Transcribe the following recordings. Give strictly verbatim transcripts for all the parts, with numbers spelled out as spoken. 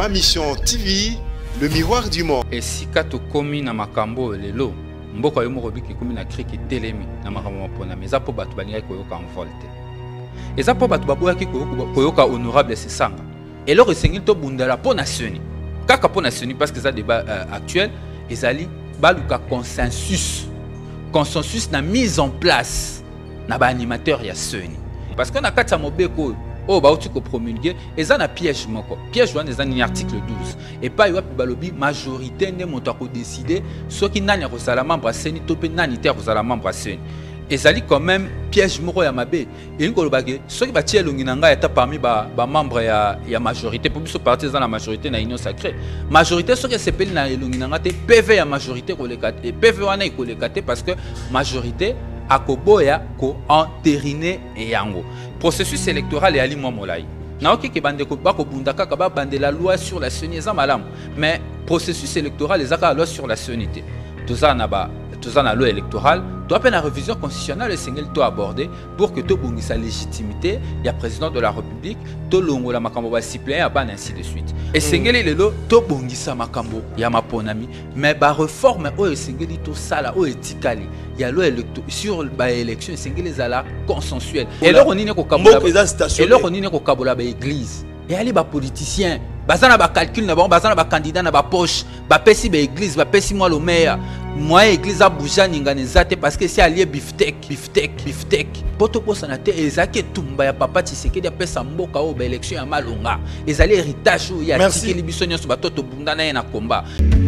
Ma mission T V, le miroir du monde. Et si kato komi na makambo lelo, mboko yo moko biki komi na kriki telemi na makambo pona meza po batu balinga koyoka en volte. Eza po batu baboya ki koyoka honorable c'est sanga. Et leur esengil to bundala po nationi. Kaka po nationi parce que ça débat euh, actuel, ezali baluka consensus. Consensus na mise en place na ba animateur ya soni. Parce qu'on a kata mobeko oh ba uti ko promulguer eza na piège moko. Piège wana eza ni article douze. Et pas yo balobi majorité ne monto ko décider soki nani ko sala membre seni to pe nani te ko sala membre seni. Ezali quand même piège moko ya mabe. Et ngolo bagé soki ba tie longi nanga eta parmi ba ba membre ya ya majorité pour biso parti dans la majorité na union sacrée. Majorité soki sepeli na longi nanga te P V ya majorité ko lekate. P V wana ko lekate parce que majorité akoboya ko entériner yango. Processus électoral et ali momolai. Na oki ke bande ko bako bundaka ka ba bande la loi sur la soni za malam. Mais processus électoral ezaka loi sur la sonité. Tout ça na ba tout ça na loi électorale, doit peine la révision constitutionnelle et singel to aborder pour que to bongi sa légitimité, il y a président de la République, to longo la makambo ba suppléant ban ainsi de suite. Et singel lelo to bongi sa makambo ya maponami, mais ba réforme o singeli to sala o etikali. Il y a loi électorale sur ba élection singeli zala consensuel. Et là on ne ko kabola. Et là on ne ko kabola ba église. Et allez ba politicien bazana ba calcul na ba bazana ba candidat na ba poche ba pesi ba église ba pesi moi le maire moi église a bouja ninganezate parce que c'est allié biftec biftec biftec poto posana te ezaki tumba ya papa Tshisekedi apesa mboka o ba élection ya malonga ezali héritage ya tikeli biso nyonso batoto bunda na ye na komba.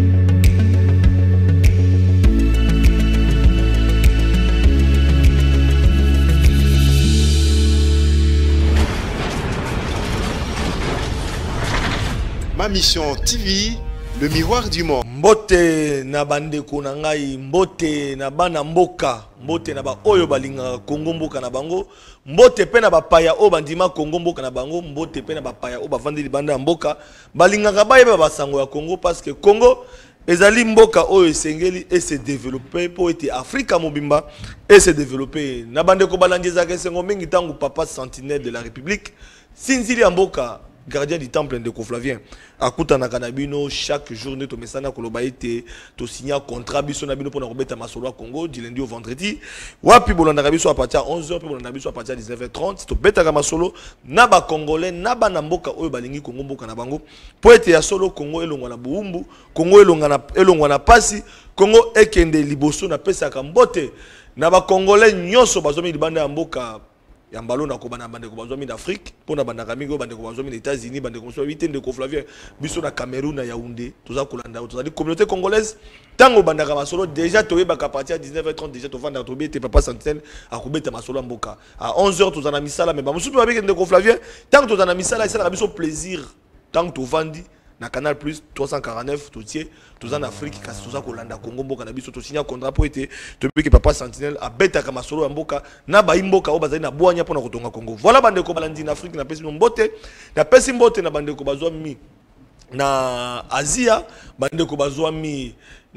Ma mission T V, le miroir du monde. Mbote na bande konangai, mbote na bana mboka, mbote na ba oyo balinga Kongo mboka na bango, mbote pe na ba paya o bandima Kongo mboka na bango, mbote pe na ba paya o bavandi libanda mboka, balinga kabaye ba basango ya Kongo parce que Kongo ezali mboka oyo esengeli et se développer pour être Afrika mobimba et se développer. Na bande ko balangiza ke sengo mingi tangu papa sentinelle de la République, sinzili ya mboka gardien du temple de Koflavien akuta na kanabino chaque journée to mesana koloba ete to signer contrat biso na bino pona kobeta masolo Congo du lundi au vendredi wapi bolanda biso à partir à onze heures puis bolanda biso à partir à dix-neuf heures trente to beta ka masolo na ba congolais na ba na mboka oyo balingi Congo mboka na bango po ete ya solo Congo elongwa na buumbu Congo elongwa na elongwa na pasi Congo ekende liboso na pesa ka mbote na ba congolais nyonso bazomi libanda ya mboka ya mbalo na ko bana bande ko bazomi d'Afrique pona banda kamigo bande ko bazomi des États-Unis bande ko so huit de Koflavien biso na Cameroun na Yaoundé toza kolanda toza di communauté congolaise tango banda ka masolo déjà toye ba ka partir à dix-neuf heures trente déjà to vanda to bete papa sentinelle a kubeta masolo mboka à onze heures toza na misala mais ba mususu ba beke de Koflavien tango toza na misala ça la biso plaisir tango to vandi na Canal Plus trois cent quarante-neuf toutier toza na Afrique kasi toza kolanda Congo mboka na biso to signer contrat pour été to beke papa sentinelle a beta ka masolo mboka na ba imboka o bazali na boanya pona kotonga Congo voilà bande ko balandi na Afrique na pesi mbote na pesi mbote na bande ko bazwa mi na Asia bande ko bazwa mi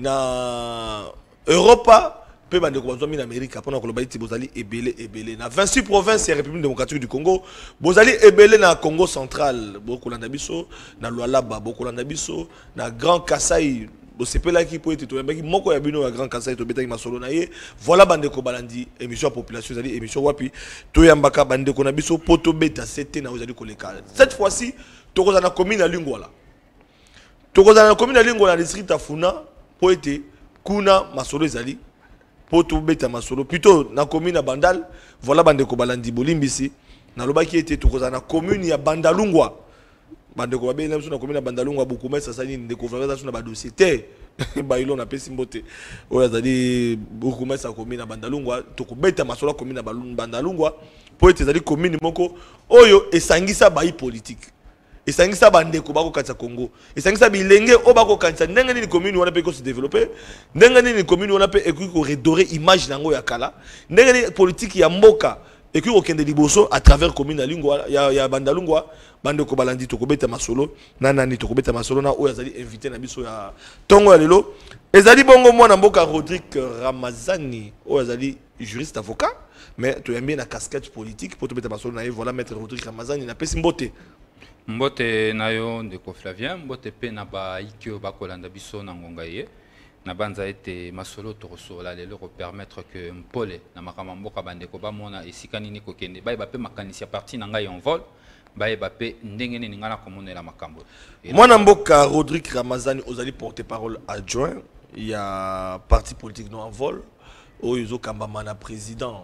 na Europa pe bande ko bazwa mi na Amerika pona koloba iti bozali ebele ebele na vingt-six provinces ya République démocratique du Congo bozali ebele na Congo central bokolanda biso na Lualaba bokolanda biso na Grand Kasai bosepela ki po ete to yambaki moko ya bino ya Grand Kasai to betaki masolo na ye voilà bande ko balandi émission population zali émission wapi to yambaka bande ko na biso poto beta sete na ozali koleka cette fois-ci to koza na commune ya Lingwala to koza na commune ya Lingwala district afuna po ete kuna masolo ezali poto beta masolo plutôt na commune ya Bandal voilà bande ko balandi bolimbisi na lobaki ete to koza na commune ya Bandalungwa bande ko babena biso na commune ya Bandalungwa beaucoup mais ça ça ni découvrir ça na ba dossier te ba ilo na pesi mbote oya zali beaucoup mais ça commune ya Bandalungwa to ko beta masolo commune ya Bandalungwa po ete zali commune moko oyo esangisa ba politique esangisa bande ko bako katsa Congo esangisa bilenge o bako kanisa ndenge ni commune wana pe ko se développer ndenge ni commune wana pe ekuki ko redorer image nango ya kala ndenge ni politique ya mboka ekuki ko kende liboso à travers commune ya Lingwa ya, ya Bandalungwa bande ko balandi to ko beta masolo na nani to ko beta masolo na oyo azali invité na biso ya tongo ya lelo ezali bongo mwana mboka Rodrigue Ramazani oyo azali juriste avocat mais to yambie na casquette politique pour to beta masolo na ye voilà maître Rodrigue Ramazani na pesi mbote Mbote na yo ndeko Flavien, mbote pe na ba ikyo bakolanda biso na ngonga ye. Na banza ete masolo tokosola lelo ko permettre que mpole na makama mboka bandeko bamona esika nini kokende. Ba pe makanisi ya parti na ngai en vol. Ba pe ndenge nini ngana komonela makambo. Mwana mboka Rodrigue Ramazani ozali porte-parole adjoint. Il y a parti politique non en vol. Oyo kambamana président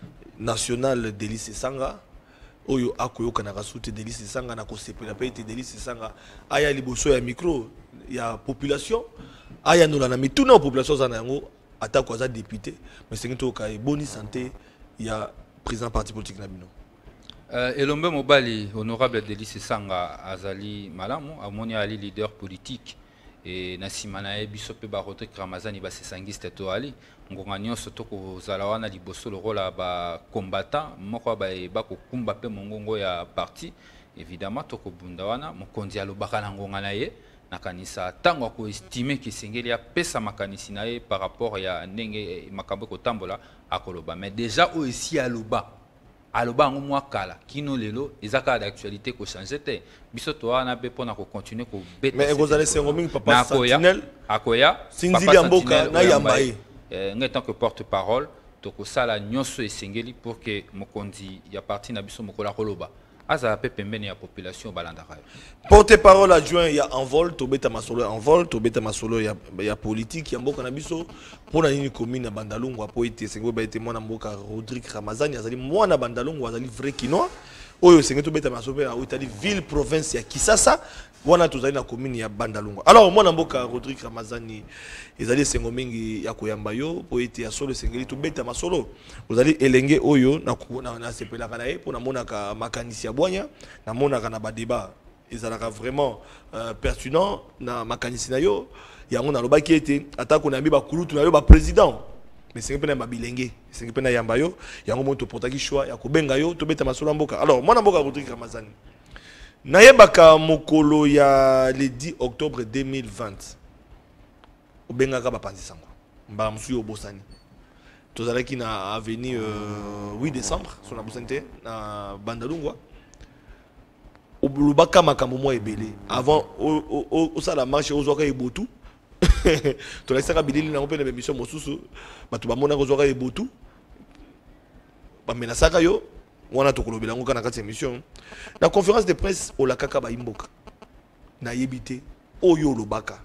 national Délice Sanga. Oyo akoyoka na rasute Délice Sanga na kosepela pe ete Délice Sanga aya liboso ya micro ya population aya nola na mituna population za nango atako za député mais c'est to ka boni santé ya président parti politique na bino. Euh, Elombe Mobali honorable Délice Sanga azali malamu amoni ali leader politique et na simana e biso pe ba Rodrigue Ramazani ba sesangiste to ali ngonga nyonso to ko zala wana liboso lo rola ba combattant moko ba e ba ko kumba pe mongongo ya parti évidemment to ko bunda wana mokonzi alobaka na ngonga na ye na kanisa tango ko estimer ki sengeli ya pesa makanisi na ye par rapport ya ndenge makambo ko tambola akoloba mais déjà o ici aloba aloba ngo mwa kala kino lelo ezaka d'actualité ko changer te biso to wana be pona ko continuer ko beta mais ngozale sengo mingi papa sentinelle akoya sinzili mboka na yambaye en tant que porte-parole toko sala nyonso esengeli pour que mokonzi ya parti na biso mokola koloba aza pe pembeni ya population balandaka porte-parole adjoint ya envol to beta masolo envol to beta masolo ya ya politique ya mboka na biso pona nini commune ya Bandalungu apo ete sengo ba ete mwana mboka Rodrigue Ramazani azali mwana Bandalungu azali vrai kinois oyo sengo to beta masolo ya Itali ville province ya Kisasa wana tozali na commune ya Bandalungu. Alors mwana mboka Rodrigue Ramazani ezali sengo mingi ya koyamba yo po ete ya solo sengeli to beta masolo ozali elenge oyo na na, na sepelaka na ye pona monaka makanisi ya bwanya na monaka na ba débat ezalaka vraiment euh, pertinent na makanisi na yo yango na lobaki ete atako na mbi ba kulutu na yo ba président mais c'est pena ba bilenge c'est pena yamba yo yango moto potaki choix ya kobenga yo to beta masolo mboka. Alors mwana mboka Rodrigue Ramazani nayebaka mokolo ya le dix octobre deux mille vingt obengaka bapanzi sango mbala musu obosani tozalaki na avenue euh, huit décembre son abosante na Bandalungwa obulubaka makambo mo ebele avant au ça la marche ozwaka ebotu tolakisaka bilili na mpe na émission mosusu bato bamona kozwaka ebotu bamenasaka yo wana tokolobela ngo kana kati émission na conférence de presse olakaka ba imboka na yebité oyo lobaka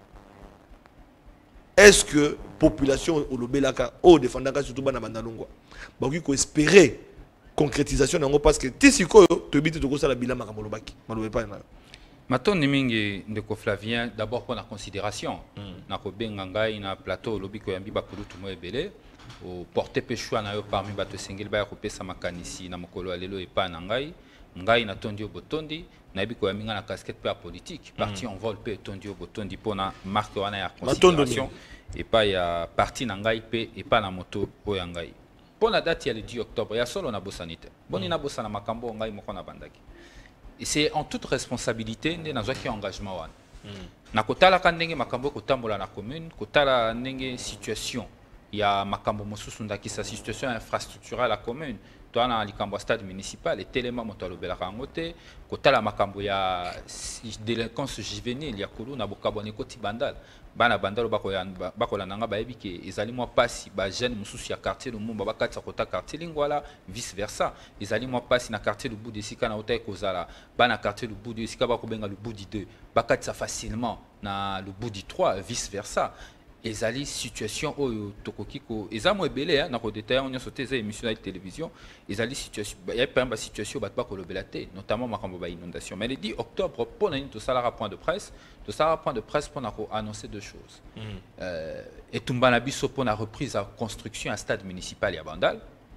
est-ce que population olobelaka o défendaka surtout bana Bandalungwa bakoki ko espérer concrétisation nango parce que tisiko to bité to kosala bila makambo lobaki malobe pa na matoni mingi ndeko Flavien d'abord pour la considération mm. na ko benga ngai na plateau lobiko yambi bakulu tumo ebele au porter péchoua na yo parmi bato sengeli ba ko pesa makanisi na mokolo alelo epa na ngai ngai na tondi obotondi na biko ya minga na casquette pe politique parti en vol pe tondi obotondi pona marque wana ya considération et pas ya parti na ngai pe et pas na moto o ya ngai pona date ya le dix octobre ya solo na bosanite boni na bosana makambo ngai moko na bandaki et c'est en toute responsabilité nde nazwaki engagement wana na kotala ka ndenge makambo kotambola na commune kotala ndenge situation ya makambo mosusu ndakisa situation infrastructurelle la commune toi na likambo stade municipal et tellement moto alobelaka yango te kotala makambo ya délinquance juvénile ya kolo na bokabone koti bandal bana bandalo bakolanda nga bayebi ke ezali mwa pasi ba jeune mosusu ya quartier Lumumba bakatisa kota quartier Lingwala vice versa ezali mwa pasi na quartier Lubudi esika na otai kozala bana quartier Lubudi esika bakobenga Lubudi deux bakatisa facilement na Lubudi trois vice versa ezali situation oyo tokokiko ezamo ebele na ko détailler on sauté za émission de télévision ezali situation ya pamba situation bat pas kolobela te notamment makambo ba inondation mais le dix octobre pour na to salara point de presse to salara point de presse pour na ko annoncer deux choses mm. euh, et tumbana biso pour la reprise à construction à stade municipal ya Bandal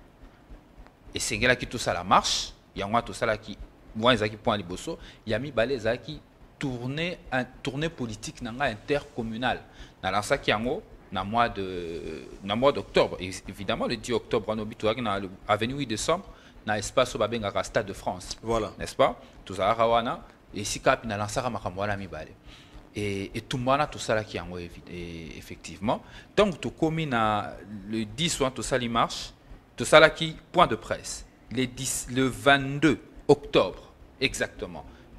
et sengela ki to sala marche ya ngwa to sala ki moi ezaki point liboso ya mi baleza ki tournée un tournée politique nanga intercommunal na lança qui yango na mois de na mois d'octobre évidemment le dix octobre on obito na avenue huit décembre na espace au babenga stade de France voilà n'est-ce pas tout ça rawana et si cap na lança makambo wana mibale et et tout mana tout ça là qui yango effectivement donc tout commis na le dix soit tout ça li marche tout ça là qui point de presse le dix le vingt-deux octobre exactement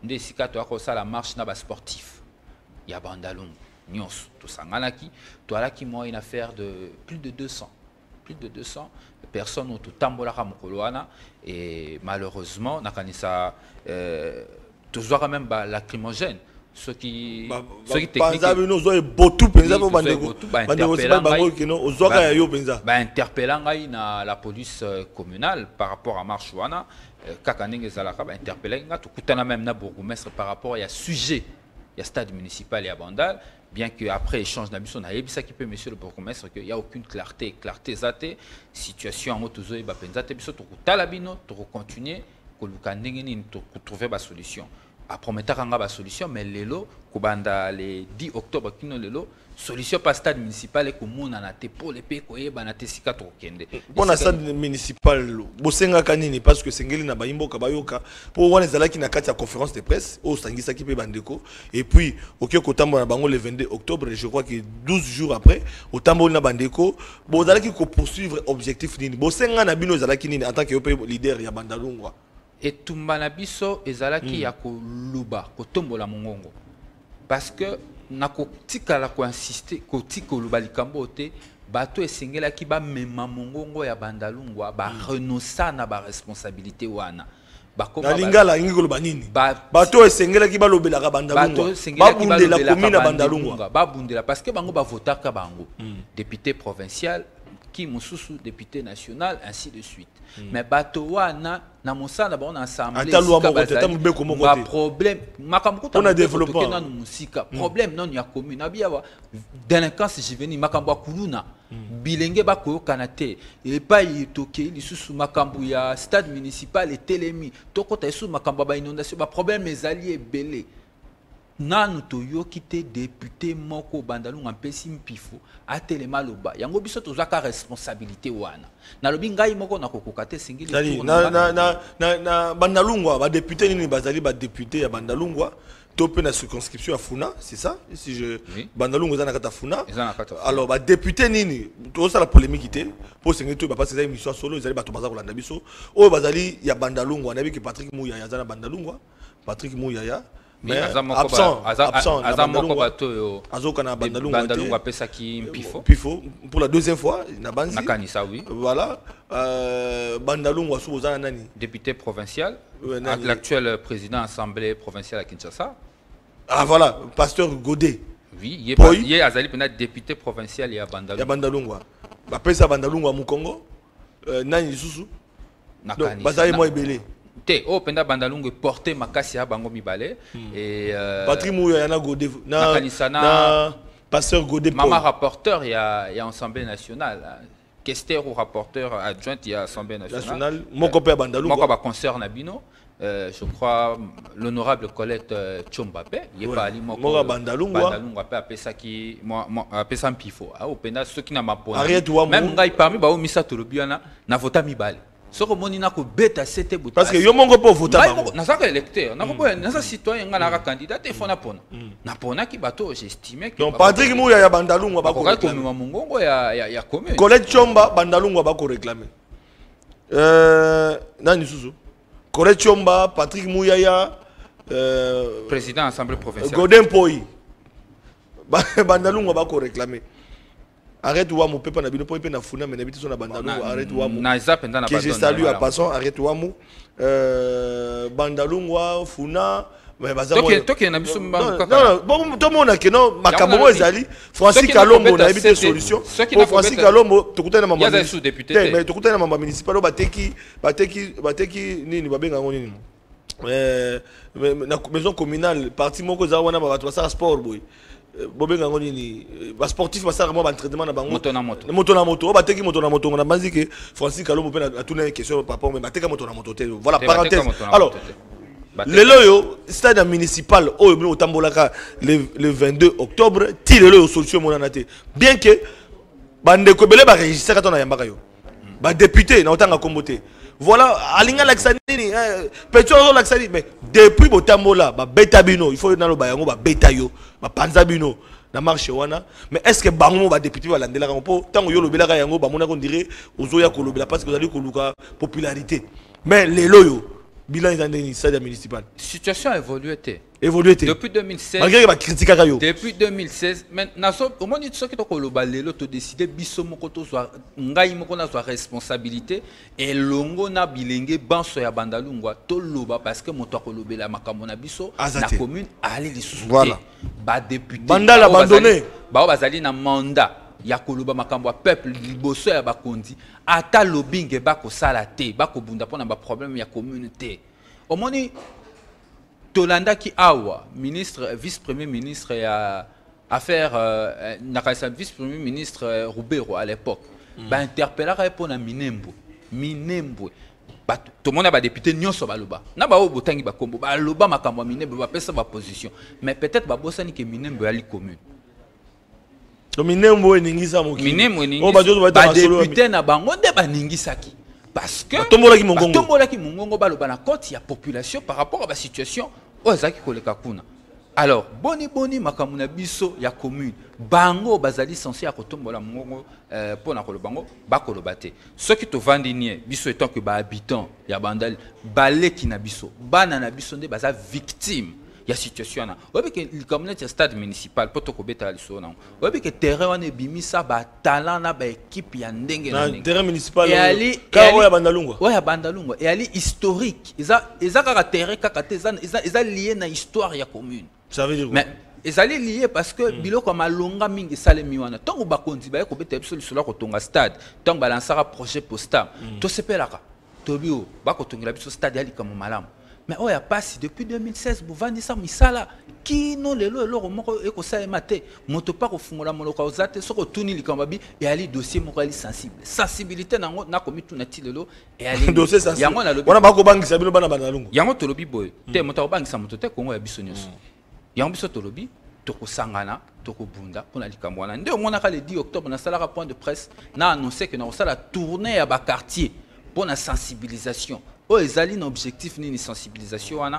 nde sika to ko la marche na ba sportif ya bandalungu nyonso to sanganaki to alaki moi une affaire de plus de deux cents plus de deux cents personnes au tambolaka mokolo wana et malheureusement nakanisa euh toujours quand même ba lacrymogène ceux qui ceux qui techniques botu penza po bandeko bandeko c'est pas bango kino ozoka ya yo penza ba interpellant ngai na la police communale par rapport à marche wana kaka ndenge zalaka ba interpeller nga to kutana même na bourgmestre par rapport à sujet il y a stade municipal et à Bandal, bien que après échange d'ambition, on a ça qui peut monsieur le bourgmestre qu'il y a aucune clarté, clarté zate, situation en auto zoé bapenzate, biso to talabino, to continuer, que l'ukandengeni to trouver ba solution. Après on mettra ba solution, mais lelo, kubanda le dix octobre kino lelo, solution pas stade municipal et que moun en a te pour les pays koye banate sika to kende. Bon stade municipal, bosenga kanini parce que sengeli na baimbo kabayoka pour wana zalaki na kati ya conférence de presse au sangisa ki pe bandeko et puis OK kotambo na bango le vingt-deux octobre je crois que douze jours après otambo na bandeko bo zalaki ko poursuivre objectif nini bosenga na bino zalaki nini en tant que leader ya bandalungwa et tumbana biso ezalaki ya ko luba ko tombola mongongo parce que nako tikala ko insister ko tiko luba likambo te bato esengela ki ba mema mongongo ya bandalungwa ba renoncer na ba responsabilité wana bakoma lingala ingi ko luba nini bato esengela ki ba lobela ka bandalungwa ba bundela komina bandalungwa ba bundela parce que bango ba votaka bango député provincial qui mususu député national ainsi de suite mais bato wana na mosala ba on assemblée ba problème makambo on a développé na musika problème non ya commune abia ba délinquance juvénile makambo kuluna bilenge ba koyokana te et pas itoke lisusu makambo ya stade municipal et telemi tokota isu makambo ba inondation ba problème ezali ebele nanu toyoki te député moko bandalungu ampesi mpifo atelema loba yango biso tozwaka responsabilité wana nalobi ngai moko nakokoka te singili na na na na na bandalungwa ba député nini bazali ba député ya bandalungwa topé na circonscription ya Funa c'est ça si je oui. Bandalungu za na kata Funa alors ba député nini to ça la polémique té pour singili to ba passer émission solo ils allaient ba to baza kolanda biso o bazali ya bandalungwa na bi que Patrick Mouya ya za na bandalungwa Patrick Mouya ya mais absent absent azamoko bato azokana bandalungwa bandalungwa pesa ki mpifo pifo pour la deuxième fois na banzi nakanisa oui voilà euh bandalungwa subozana nani député provincial l'actuel président assemblée provinciale à Kinshasa ah voilà pasteur Godet oui il est azali pena député provincial ya bandalungwa ya bandalungwa ba pesa bandalungwa mu Congo nani susu nakanisa bazali mo ebele te o penda bandalungu porté makasi ya bango mibale et euh, Patrick Mouya yana Godet na na pasteur Godet mama rapporteur ya ya Assemblée nationale questeur ou rapporteur adjoint ya Assemblée nationale moko pe bandalungu moko ba concert na bino euh, je crois l'honorable Colette euh, Tchombape il pas ali moko bandalungu bandalungu pe apesa ki moi apesa mpifo a o penda ceux qui na mapona arrête-toi même ngai parmi ba o misa tolobiana na vota mibale soko moni na ko beta sete buta parce que yo mongo po voter bango na saka électeur na ko na sa citoyen nga na candidat te fona pona na pona ki bato j'estimais que donc Patrick Mouya ya bandalungu ba ko réclamer mongongo ya ya ya commune Colette Chomba bandalungu ba ko réclamer euh nani susu Colette Chomba Patrick Mouya ya euh président assemblée provinciale Godin Poi bandalungu ba ko réclamer arrête wa mu pepa na bino po pe na Funa mais n'habite sur na bandalungu arrête wa mu na za penda na bandalungu que je salue à passant arrête wa mu euh bandalungu Funa mais baza mo to ke na biso mbangu kaka non bon to mona ke no makambo mo ezali Francis Kalombo na habite solution pour Francis Kalombo to kutana mama ya za député mais to kutana mama municipal bateki bateki bateki nini babenga ngo nini euh na maison communale parti moko za wana ba bato sa sport boy bobenga ngo nini ba sportif ba sara mo ba entraînement na bango moto na moto moto na moto ba teki moto na moto na banzi ke Francis Kalombo pe na tuna question papa mais ba teka moto na moto te voilà parenthèse alors lelo yo stade municipal oyo bino otambolaka le le vingt-deux octobre ti lelo yo solution monana te bien que bande ko belé ba registre ka tona yambaka yo ba député na otanga kombote voilà alinga laksani petro laksani mais depuis botambola ba beta bino il faut na lo ba yango ba beta yo ba panza bino na marché wana mais est-ce que bango ba député ba landela ka po tango yo lobela ka yango ba mona ko dire ozoya ko lobela parce que vous allez ko luka popularité mais lelo yo bilan est dans stade municipal. Situation a évolué. Évolué. Depuis deux mille seize. Malgré que critique à Kayo. Depuis deux mille seize, maintenant, au moins, ce qui est au balelo, tu décides, biso moko to soit, ngai moko na soit responsabilité, et longo na bilingue banso ya bandalungwa, to loba parce que moto ko lobela makambo na biso, na commune, allez les sous. Voilà. Ba député. Bandal abandonné. Ba bazali na mandat. Ya koloba makambo peuple liboso ya bakondi ata lobinge bako sala te bako bunda pona ba problème ya communauté omoni tolanda ki awa ministre vice premier ministre ya affaire euh, nakasa vice premier ministre euh, Roubero à l'époque mm. ba interpellera pona minembo minembo ba to mona ba député nyonso baloba na ba obotangi ba kombo ba loba makambo minembo ba pesa ba position mais peut-être ba bosani ke minembo ali commune. Minembo eningisa moki. Minembo eningisa. Ba député na bango de baningisaki. Parce que tombola ki mongongo. Tombola ki mongongo baloba na côté ya population par rapport à la situation ozaki koleka kuna. Alors boni boni makamuna biso ya commune. Bango bazali censé ya kotombola mongongo euh pona kolobango ba kolobate. Ce qui to vandi nie biso étant que ba habitant ya bandal baleki na biso. Bana na biso nde baza victime. Il y a situation là. Oui, que le communauté stade municipal pour te cobeta ali sona. Oui, que terrain on est bimisa ba talent na ba équipe ya ndenge na ndenge. Terrain municipal. Et ali ka ya bandalungwa. Ouais, ya bandalungwa. Et ali historique. Ils a ils a ka terrain ka ils a ils a lié na histoire ya commune. Ça veut dire quoi? Mais ils allaient lié parce que biloko malonga mingi salemi wana. Tant ba kondi ba kobeta biso lisolo ko tonga stade. Tant ba lancera projet postal. To sepelaka. Tobio ba ko tonga biso stade ali comme malamu. Mais oh, il n'y a pas si depuis deux mille seize, vous vendez ça, mais ça là, qui non les lois, l'or, et que ça est maté, monte pas au fond de la monocausate, ce que tout n'y est et aller dossier moral sensible. Sensibilité n'a commis tout n'a-t-il le lot et aller. Dossier sensible. On a pas banque, ça veut pas na banalungu. Yango tolobi boy. Te monta banque ça monte te kongo ya bisonyos. Yango biso tolobi, toko sangana, toko bunda, pour na likamwana. Nde on a le dix octobre, na salara point de presse, na annoncé que na ça la tournée à ba quartier pour la sensibilisation. Oh, ils allaient un objectif ni une sensibilisation, wana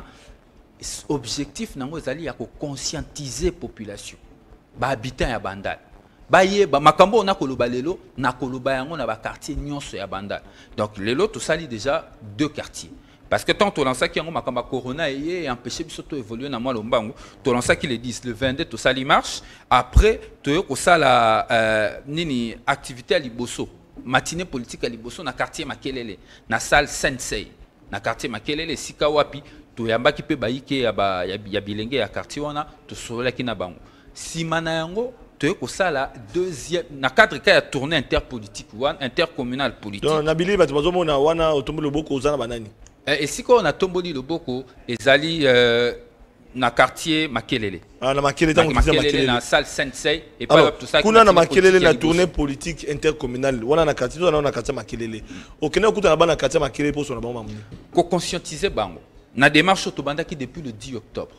objectif nango ils allaient ya ko conscientiser population, ba habitant ya bandal, ba ye ba makambo na koloba lelo na koloba yango na ba quartier nyonso ya bandal. Donc lelo tout ça déjà deux quartiers. Parce que tant que l'on qui a un corona et empêché de évoluer dans le monde, tout l'on qui le dix, le vingt-deux, tout ça marche. Après, tout ça la nini activité à Liboso, matinée politique à Liboso, dans le quartier Makelele, dans la salle Sensei, dans le quartier Makelele, Sikawapi, tout yamba qui peut baïke ya ya bilenge ya quartier wana, tout sola qui na bango. Si manayango, tout ça la deuxième, dans cadre cas tournée interpolitique ou intercommunal politique. Donc nabili batubazo na wana otombo le boko ozana banani. Et si on a tombé le boko, ils allaient euh, dans le quartier Makelele. Ah, dans Makelele, dans Makelele, dans la salle Sensei. Et pas tout ça. Quand on a Makelele, la tournée politique intercommunale, on a un quartier, on a un quartier Makelele. Aucun n'a pas un quartier Makelele pour son abonnement. Qu'on conscientise bango. Na démarche autobanda qui depuis le dix octobre.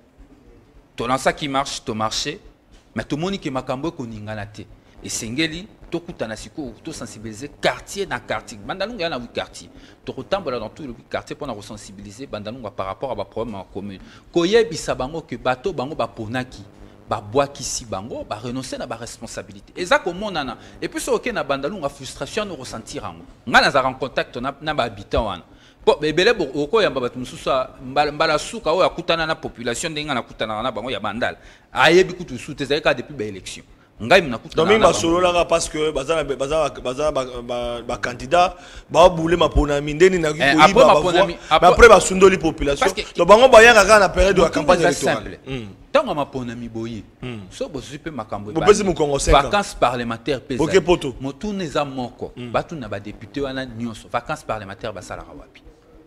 Tout ça qui marche, tout marché, mais tout le monde qui makambo koninganate. Et Sengeli, tout kutana siko, tout sensibiliser quartier dans quartier. Bandalunga yana wi quartier. Tout retambola dans tout le quartier pour nous sensibiliser Bandalunga par rapport à ba problème en commune. Koye bisabango que bateau bango ba ponaki, ba bois kisi bango, ba renoncer na ba responsabilité. Et ça comme nana. Et puis ce OK na Bandalunga frustration nous ressentir ango. Nga na en contact na na ba habitant wana. Po bebele bo oko ya mbatu mususa mbala suka o yakutana na population ndenga na kutana na bango ya bandal. Ayebi kutu sute zaka depuis ba élection. Donc, solo là parce que baza baza baza ba candidat ba boule ma ponami ndeni na ki koyiba après ba sundoli population donc bango ba yaka na période de campagne électorale tant ma ponami boyi so bo super makambo ba pesi mu Congo cinq ans vacances parlementaires pesa OK poto motu neza moko batu na ba député wana nyonso vacances parlementaires ba sala wapi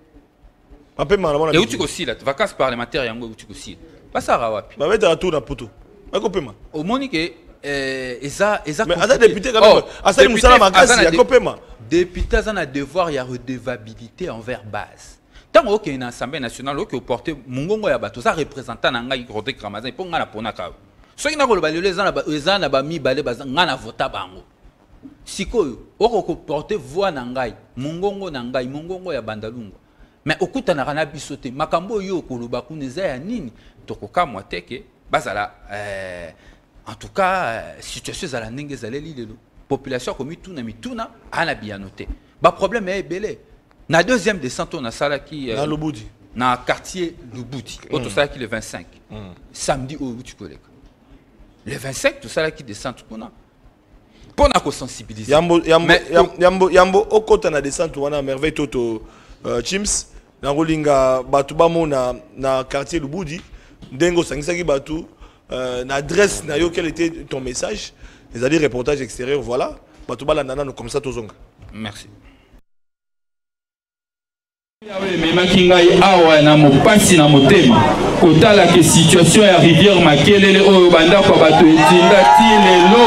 ape mara et uti ko sila vacances parlementaires yango uti ko sila ba sala wapi ba mettre tout na poto ba ko pema au monique Euh, eza eza mais asa député quand même asa musala makasi ya kopema député asa na devoir ya redevabilité envers base tant OK na assemblée nationale OK porter mungongo ya bato ça représentant na ngai Rodrigue Ramazan pour nga na pona ka so ina ko lobalelo eza na eza na ba mi balé baza nga na vota bango sikoyo oko porter voix na ngai mungongo na ngai mungongo ya Bandalungu mais okuta na kana bisote makambo yo ko loba kuneza ya nini tokoka mwateke bazala euh en tout cas, situation à la ningue zaleli lelo. Population comme tout na mituna ana bien noté. Ba problème est belé. Na deuxième descente on a sala qui na Lubudi na quartier Lubudi auto sala qui le vingt-cinq samedi au tu collègue le vingt-cinq tout ça là qui descend tout qu'on a pour na ko sensibiliser yambo yambo yambo yambo okota na descente wana merveille toto chims na rolinga batu bamona na quartier Lubudi ndengo sangisaki batu na adresse na yo quel était ton message les allez reportage extérieur voilà batu bala nana comme ça tozonga merci. memaki ngai awa na mopasi na motema kotala ke situation ya rivière Makelele oyo bandako bato etinda ti lelo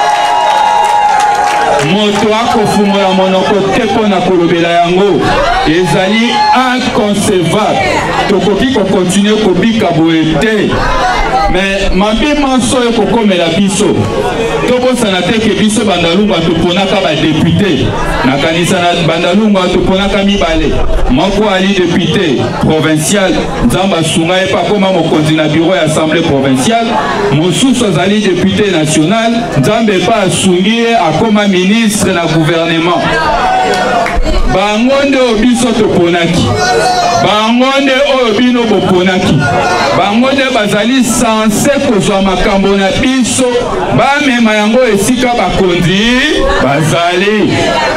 moto akofungola monoko te mpo na kolobela yango ezali inconcevable tokoki kokontinue kobika boye te mais mabima so ekokomela biso tobosana te ke biso bandalunga toponaka badepute nakanisa na bandalunga toponaka mibale moko ali député provincial nzambe asunga ye mpe akoma mokonzi na bureau ya assemblée provinciale mosusu azali député national nzambe mpe asungi ye akoma ministre na gouvernement bango nde oyo biso toponaki bango nde oyo bino boponaki bango nde bazali sanse kozwa makambo na biso bamema yango esika bakonzi bazali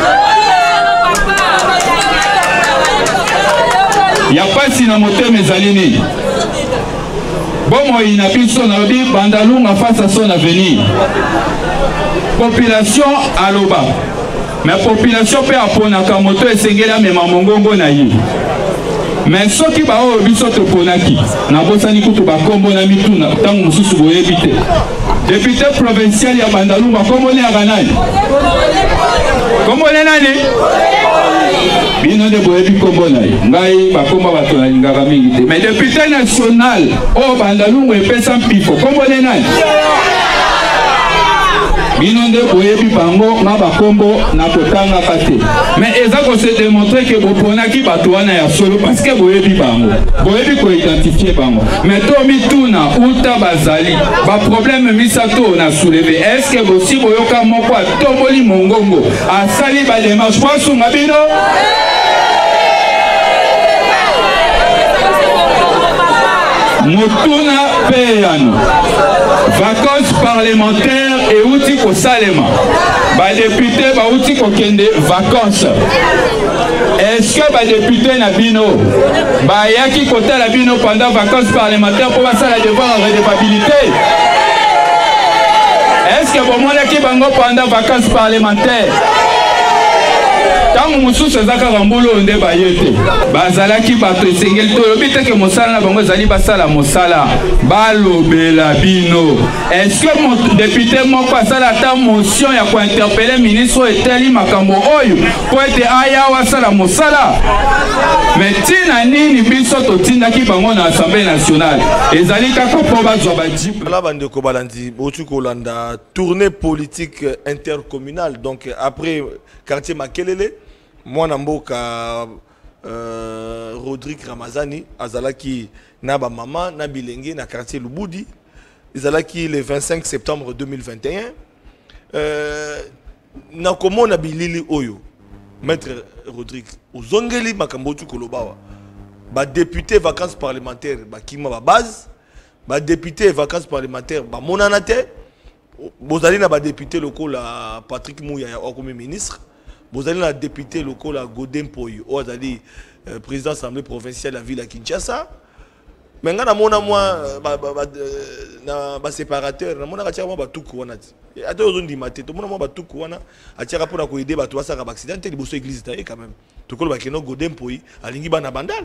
ya pasi na motema ezali nini bomoi na biso na lobi bandalunga face à son avenir population aloba mais population pe aponaka moto esengeli amema mongongo na ye mais soki baoyo biso toponaki nabosani kutu bakombo na mituna ntango mosusu boyebi te député provincial ya bandalunga kombo ne yaka nani kombo ne nani bino nde boyebi kombo na ye ngai bakombo bato nalingaka mingi te mais député national oyo bandalunga epesa mpifo kombo ne nani bino nde boyebi bango nga bakombo na kotangaka te mais eza kose démontrer ke boponaki bato wana ya solo parce que boyebi bango boyebi koidentifie bango mais to mituna uta bazali baproblème misato na soulevé est ce que bosi boyoka moko atomboli mongongo asali badémarche po asunga bino motuna mpe yano vacances parlementaires et outi ko salema ba député ba outi ko kende vacances est-ce que ba député na bino ba yaki kota la bino pendant vacances parlementaires pour passer la devoir en redevabilité est-ce que bon mona ki bango pendant vacances parlementaires tango mosusu ezaka rambolo nde bayete bazalaki bato esengeli tolobi teke mosala na bango ezali basala mosala balobela bino est-ce que mon député moko asala ata motion ya kointerpele ministre oyo eteli makambo oyo po ete ayawa asala mosala mais ntina nini biso totindaki bango na assemblée nationale ezali kaka mpo bazwa bajipe la bandeko balandi boti kolanda tournée politique intercommunale donc après quartier Makelele mwana mboka euh, Rodrigue Ramazani azalaki na ba mama na bilenge na quartier Lubudi azalaki le vingt-cinq septembre deux mille vingt et un euh, na komona bilili oyo maître Rodrigue ozongeli makambo tu kolobawa ba député vacances parlementaires ba kima ba base ba député vacances parlementaires ba monana te bozali na ba député local la Patrick Mouya ya comme ministre bozali na député local la Godin Poyo o azali euh, président assemblée provinciale de la ville à Kinshasa mais nga na mona moi ba, ba, ba, na ba séparateur na mona katia moi ba tuku wana ti ata ozondi maté to mona moi ba tuku wana atia pour na ko aider ba to basaka ba accident te liboso église ta quand même to ko ba keno Godin Poyo alingi bana bandal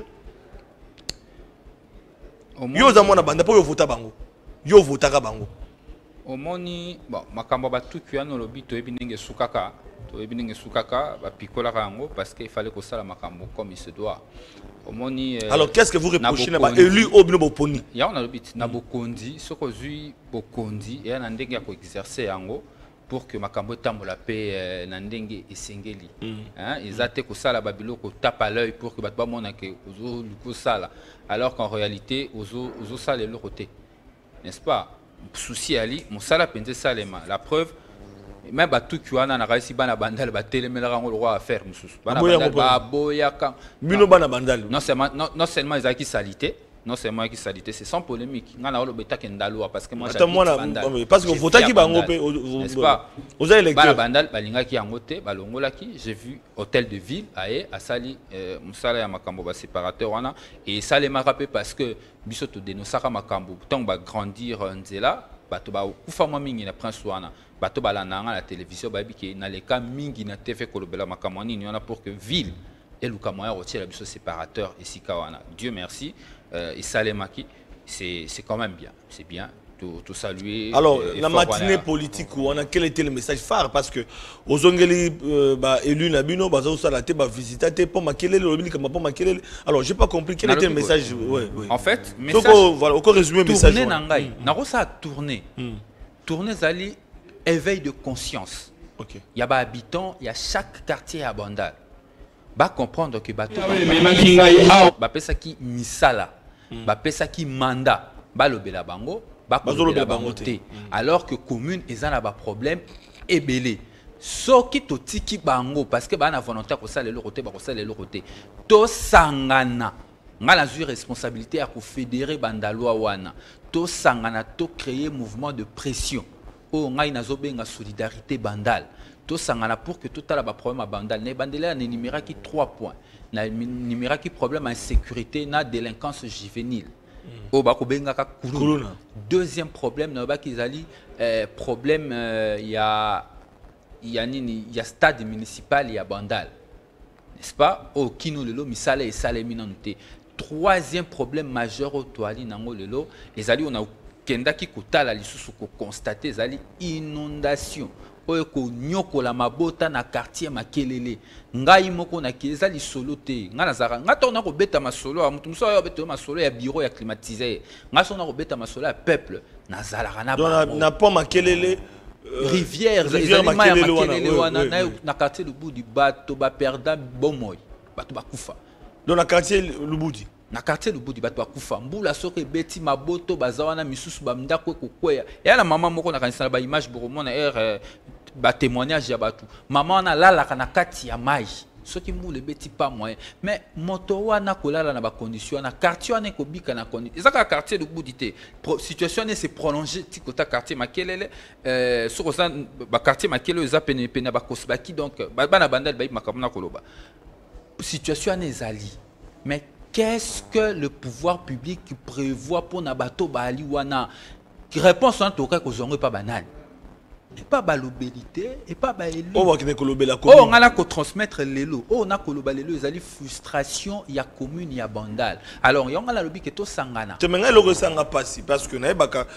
yo za mona banda po yo vota bango yo votaka bango omoni bon makambo batuku yana lobi toyebi ndenge sukaka toyebi ndenge sukaka bapikolaka yango parce qu'il fallait que ça la makambo comme il se doit omoni euh, alors qu'est-ce que vous reprochez na ba élu obino boponi ya on a lobi na bokondi soko zui bokondi et na ndenge ya ko exercer yango pour que makambo tambola pe na ndenge esengeli hein ezate ko sala babiloko tape à l'œil pour que bato ba mona ke ozo luko sala alors qu'en réalité ozo ozo sala le côté n'est-ce pas souci ali mosala penze salema la preuve même batu qui wana na kaisi bana bandal ba telemela rango le roi affaire mususu bana bandal ba boya kam bino bana bandal non seulement non, non seulement ils qui salité non seulement qui salité c'est sans polémique ngana olo beta kendalo parce que moi j'habite parce que vota ki bango pe n'est-ce pas vous avez lecteur bana bandal balinga ki yangote balongola ki j'ai vu hôtel de ville aé à sali musala ya makambo ba séparateur wana et ça les m'a rappelé parce que biso to dénonçaka makambo tant ba grandir nzela bato ba kufa mwa mingi na prince wana bato balandanga la télévision babi ke na le cas mingi na T V kolobela makambo nini wana pour que ville et le kamoya retire la biso séparateur et sikawana Dieu merci euh, et salemaki c'est c'est quand même bien c'est bien tout, tout saluer. Alors euh, la matinée politique où on a quel était le message phare parce que aux ongeli euh, bah élu nabino bah ça la té bah visiter pour maquiller le lobby comme pour maquiller alors j'ai pas compris quel était le message ouais, ouais. En fait message donc voilà encore résumer le message tourner nangai na ça tourner tourner zali éveil de conscience. OK. Il y a des habitants, il y a chaque quartier à Bandal. Ba comprendre que bateau ba pesa ki misala, ba pesa ki mandat, ba lobela bango, ba lobela bango te. Alors que commune ezana ba problème ebelé. Soki to tiki bango parce que ba na volonté ko sala le côté ba ko sala le côté. To sangana. Nga la responsabilité à ko fédérer bandaloa wana. To sangana to créer mouvement de pression. Oh, ngai nazobenga solidarité bandal. Tout sangana pour que tout à ba problème à bandal. Ne bandela ne numéra qui trois points. Na numéra qui problème insécurité na délinquance juvénile. Oh ba ko benga ka kuluna. Deuxième problème na ba kizali euh, problème il y a il y a nini il y a stade municipal il y a bandal. N'est-ce pas? Oh kino lelo misala et salemi nanute. Troisième problème majeur au toali nango lelo ezali on a kenda ki kotala lisusu ko constater zali inondation oyo ko nyoko la mabota na quartier makelele ngai moko na kezali solo te nga nazara nga to na ko beta masolo ya mutu muso ya beta masolo ya bureau ya climatisé nga so na ko beta masolo ya peuple nazala kana ba na po makelele rivière rivière makelele wana na na quartier Lubudi bato ba perda bomoy bato ba kufa dans la quartier Lubudi na quartier Lubudi bato bakufa mbula soki beti maboto bazawana misusu bamndako kokweya ya na mama moko na kanisa ba image boromona er ba témoignage ya batu mama na lala kana kati ya mai soki mbula beti pas moyen mais moto wana kolala na ba condition na quartier wana ko bika na condition ezaka quartier Lubudi te situation ne se prolonger tikota quartier makelele euh soko ça ba quartier makelele za pene pene ba kosbaki donc ba na bandal ba makamuna koloba situation ne zali mais qu'est-ce que le pouvoir public prévoit pour Nabato Bali Wana? Réponse en tout cas que vous pas banal. Et pas balobélité, et pas baélu. Oh, on a que transmettre les lots. Oh, on a que les lots, frustration, il y a commune, il y a bandal. Alors, il y a un lobby qui est tout sangana. Tu m'as dit que passé parce que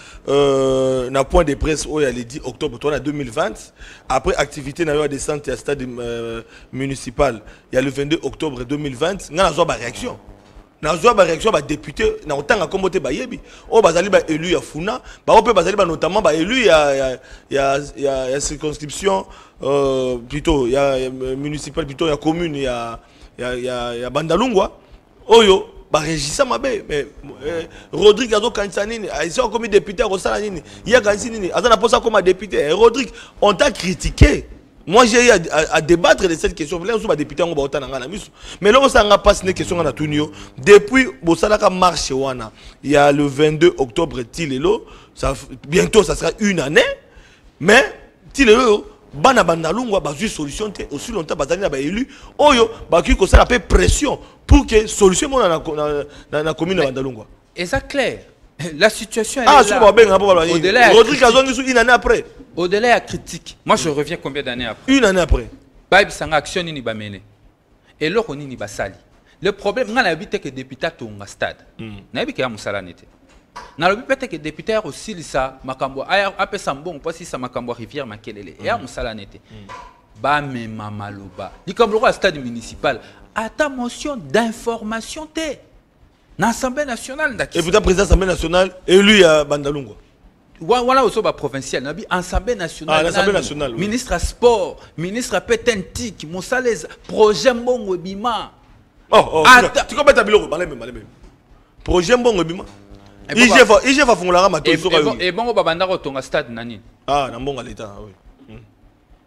euh, na point de presse où il y a le dix octobre deux mille vingt, après activité na yo descente à stade euh, municipal, il y a le vingt-deux octobre deux mille vingt, on a une réaction. Na zo ba réaction ba député na otanga kombote ba yebi o bazali ba élu ya funa ba ope bazali ba notamment ba élu ya ya ya ya circonscription euh plutôt ya municipal plutôt ya commune ya ya ya, ya Bandalungwa oyo ba régissa mabe mais eh, Rodrigue azo kanisa nini aisa comme député rosala nini ya kanisa nini azana posa comme député eh, Rodrigue on t'a critiqué. Moi j'ai eu à, à, à débattre de cette question. Député mais là on passe une question à Tunio. Depuis Bosalaka marche wana, il y a le vingt-deux octobre Tilelo, ça bientôt ça sera une année. Mais Tilelo bana bandalungwa ba solution te aussi longtemps bazali na ba élu oyo ba ki ko ça la pression pour que solution mon na na na commune bandalungwa. Et ça clair. La situation ah, est là. Au-delà Rodrigue Azongi une année après. Au-delà de la critique, moi je reviens combien d'années après? Une année après. Baïb sanga action ni ba mené. Et l'autre ni ba sali. Le problème, on a l'habitude que député tonga stade. Na bi ke musala nete. Na l'habitude que député aussi lisa makambo aya ape sambon parce ça makambo rivière makelele. Ya musala nete. Ba me mamaloba. Li comme le stade municipal, ata motion d'information te. L'Assemblée nationale et pourtant président de l'Assemblée nationale élu à Bandalungwa. Voilà aussi ba provincial, nabi Assemblée nationale. Ah, l'Assemblée nationale. Oui. Ministre sport, ministre Petentik, Moussalez, projet Mbongo Bima. Oh oh. Ata... Tu comprends ta biloko, balé même, balé même. Projet Mbongo Bima. I G va I G va fongola ma to so ka. Et bon ba banda ko tonga stade nani. Ah, na Mbongo l'état, oui.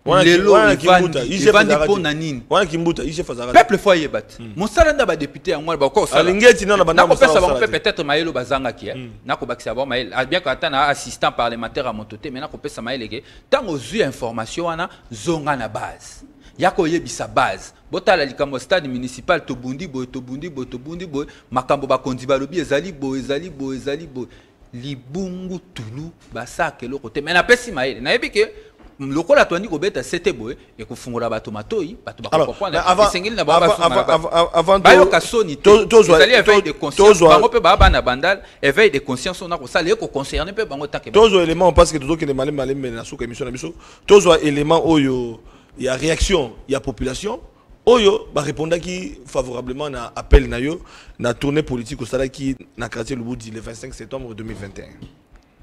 lelo evandi mpo na nini peuple fo ayebati mosala nda badepute yango wana bakokopesa bango mpe peut-être mayele oyo bazangaki nakobakisa bango mayele bien que ata na assistant parlementaire ya moto te mais nakopesa mayele ke ntango ozwi information wana zonga na base ya koyebisa base botala likambo stade municipal tobundi boye tobundi boye tobundi boye makambo bakonzi balobi ezali boye ezali boye ezali boye libungu tulu basaka eloko te mais napesi mayele nayebi ke lokola toandi kobeta sete boye ekofungola bato matoi bato bakopona esengeli na bango bayoka soni te ezali éveil de conscience bango mpe baa bana bandal éveil de conscience on a kosala ekoconcerné mpe bango take tozwa élément parce que tozokende malemi malemi na suka émission na biso tozwa élément oyo ya réaction ya population oyo ba répondaki favorablement na appel na yo na tournée politique au salaki na quartier Lubudi le vingt-cinq septembre deux mille vingt et un.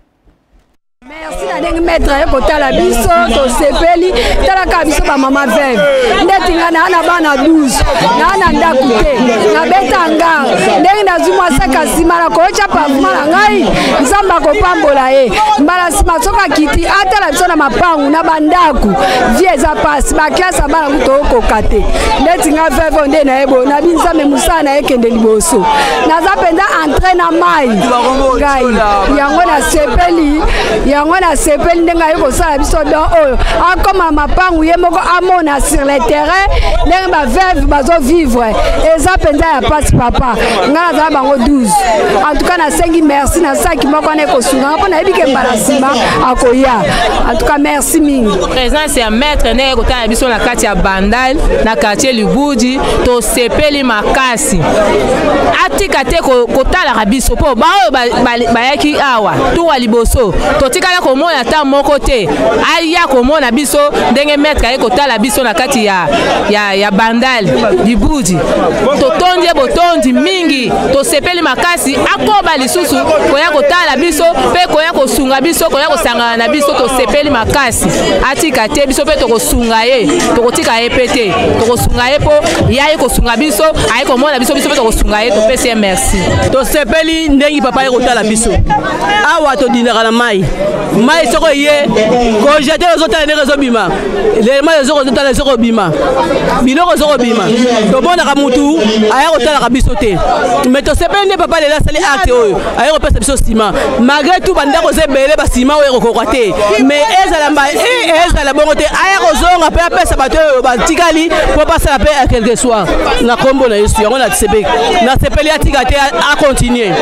Merci na ndenge maître ye kotala biso tosepeli talaka biso bamama veve ndeti nga na na bana douze na na ndaku te nabeta ngara ndenge nazwi mwasi kasima na koyocha pavement na ngai nzambe akopambola ye mbala nsima soki akiti atala biso na mapangu na bandaku vie eza pasi baklase ya bana kuto okoka te ndeti nga veve nde na ye boye nabi nzambe mosala na ye kende liboso naza mpenza entre na mai ngai yango nasepeli yango na sepeli ndenge ayi kosala biso don oyo akoma na mapangu ye moko amona sur le terrain ndenge baveve bazovivre eza mpenza ya pasi papa ngai nazala bango douze en tout cas nasengi merci nasalaki moko wana ekosunganga mpo nayebi ke mbala nsima akoya en tout cas merci mingi présence ya maître ndenge kotala biso na kati ya bandal na quartier Lubudi tosepeli makasi atika te kotalaka biso mpo baoyo bayaki awa tuwa liboso totikala komona ta moko te aya komona biso ndenge maître aye kotala biso na kati ya ya ya bandal Lubudi totondi botondi mingi tosepeli makasi akoba lisusu koya kotala biso pe koya kosunga biso koya kosangana na biso tosepeli makasi atika te biso pe tokosunga ye tokotika ye pete tokosunga ye po yaye kosunga biso aye komona biso biso pe tokosunga ye topesi merci tosepeli ndenge papa ye kotala biso awa todindaka na mai mai soko ye ko jete ozotala ndenge ezobima lema ezokotala ezokobima biloko ezokobima tobonaka mutu aya kotalaka biso te mais tosepeli nde papa lela asali acte oyo aya kopesa biso nsima malgré tout bandako ezebele basima oyo ekokokwa te mais ezala mba ezala bongo te aya kozonga mpe apesa bato oyo batikali mpo basala mpe a quelque soir na kombo na yesu yango nasepeli nasepeli atika te acontinue